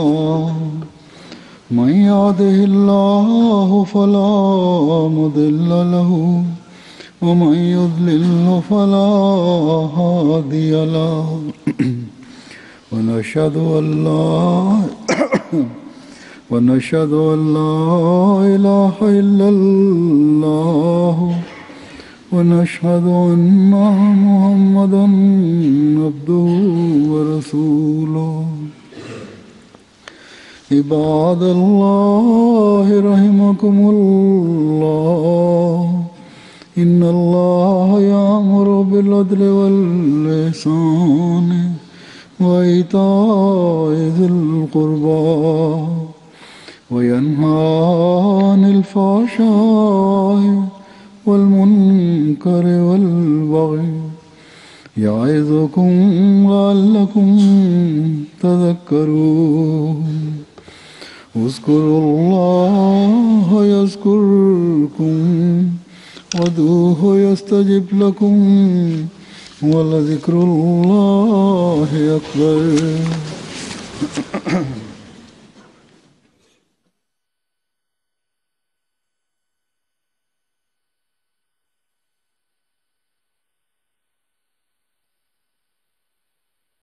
मन यहदिहिल्लाहु फला मुदिल्ल लहु व मन युद्लिल्हु फला हादिय लहु व नशहदु अल्ला व नशहदु अल्ला इलाहा इल्लल्लाह व नशहदु अन्ना मुहम्मदन अब्दुहु व रसूलुहु। इबादल्लाहि रहिमकुमुल्लाह इन्नल्लाह यामुरु बिल अद्लि वल इहसानि व ईताइ ज़िल क़ुर्बा व यन्हा अनिल फ़हशाइ वल मुनकरि वल बग़ि यइज़ुकुम लअल्लकुम तज़क्करून। उज़्कुरुल्लाह यज़्कुरुकुम वदूहु यस्तजिब लकुम वलज़िक्रुल्लाहि अकबर।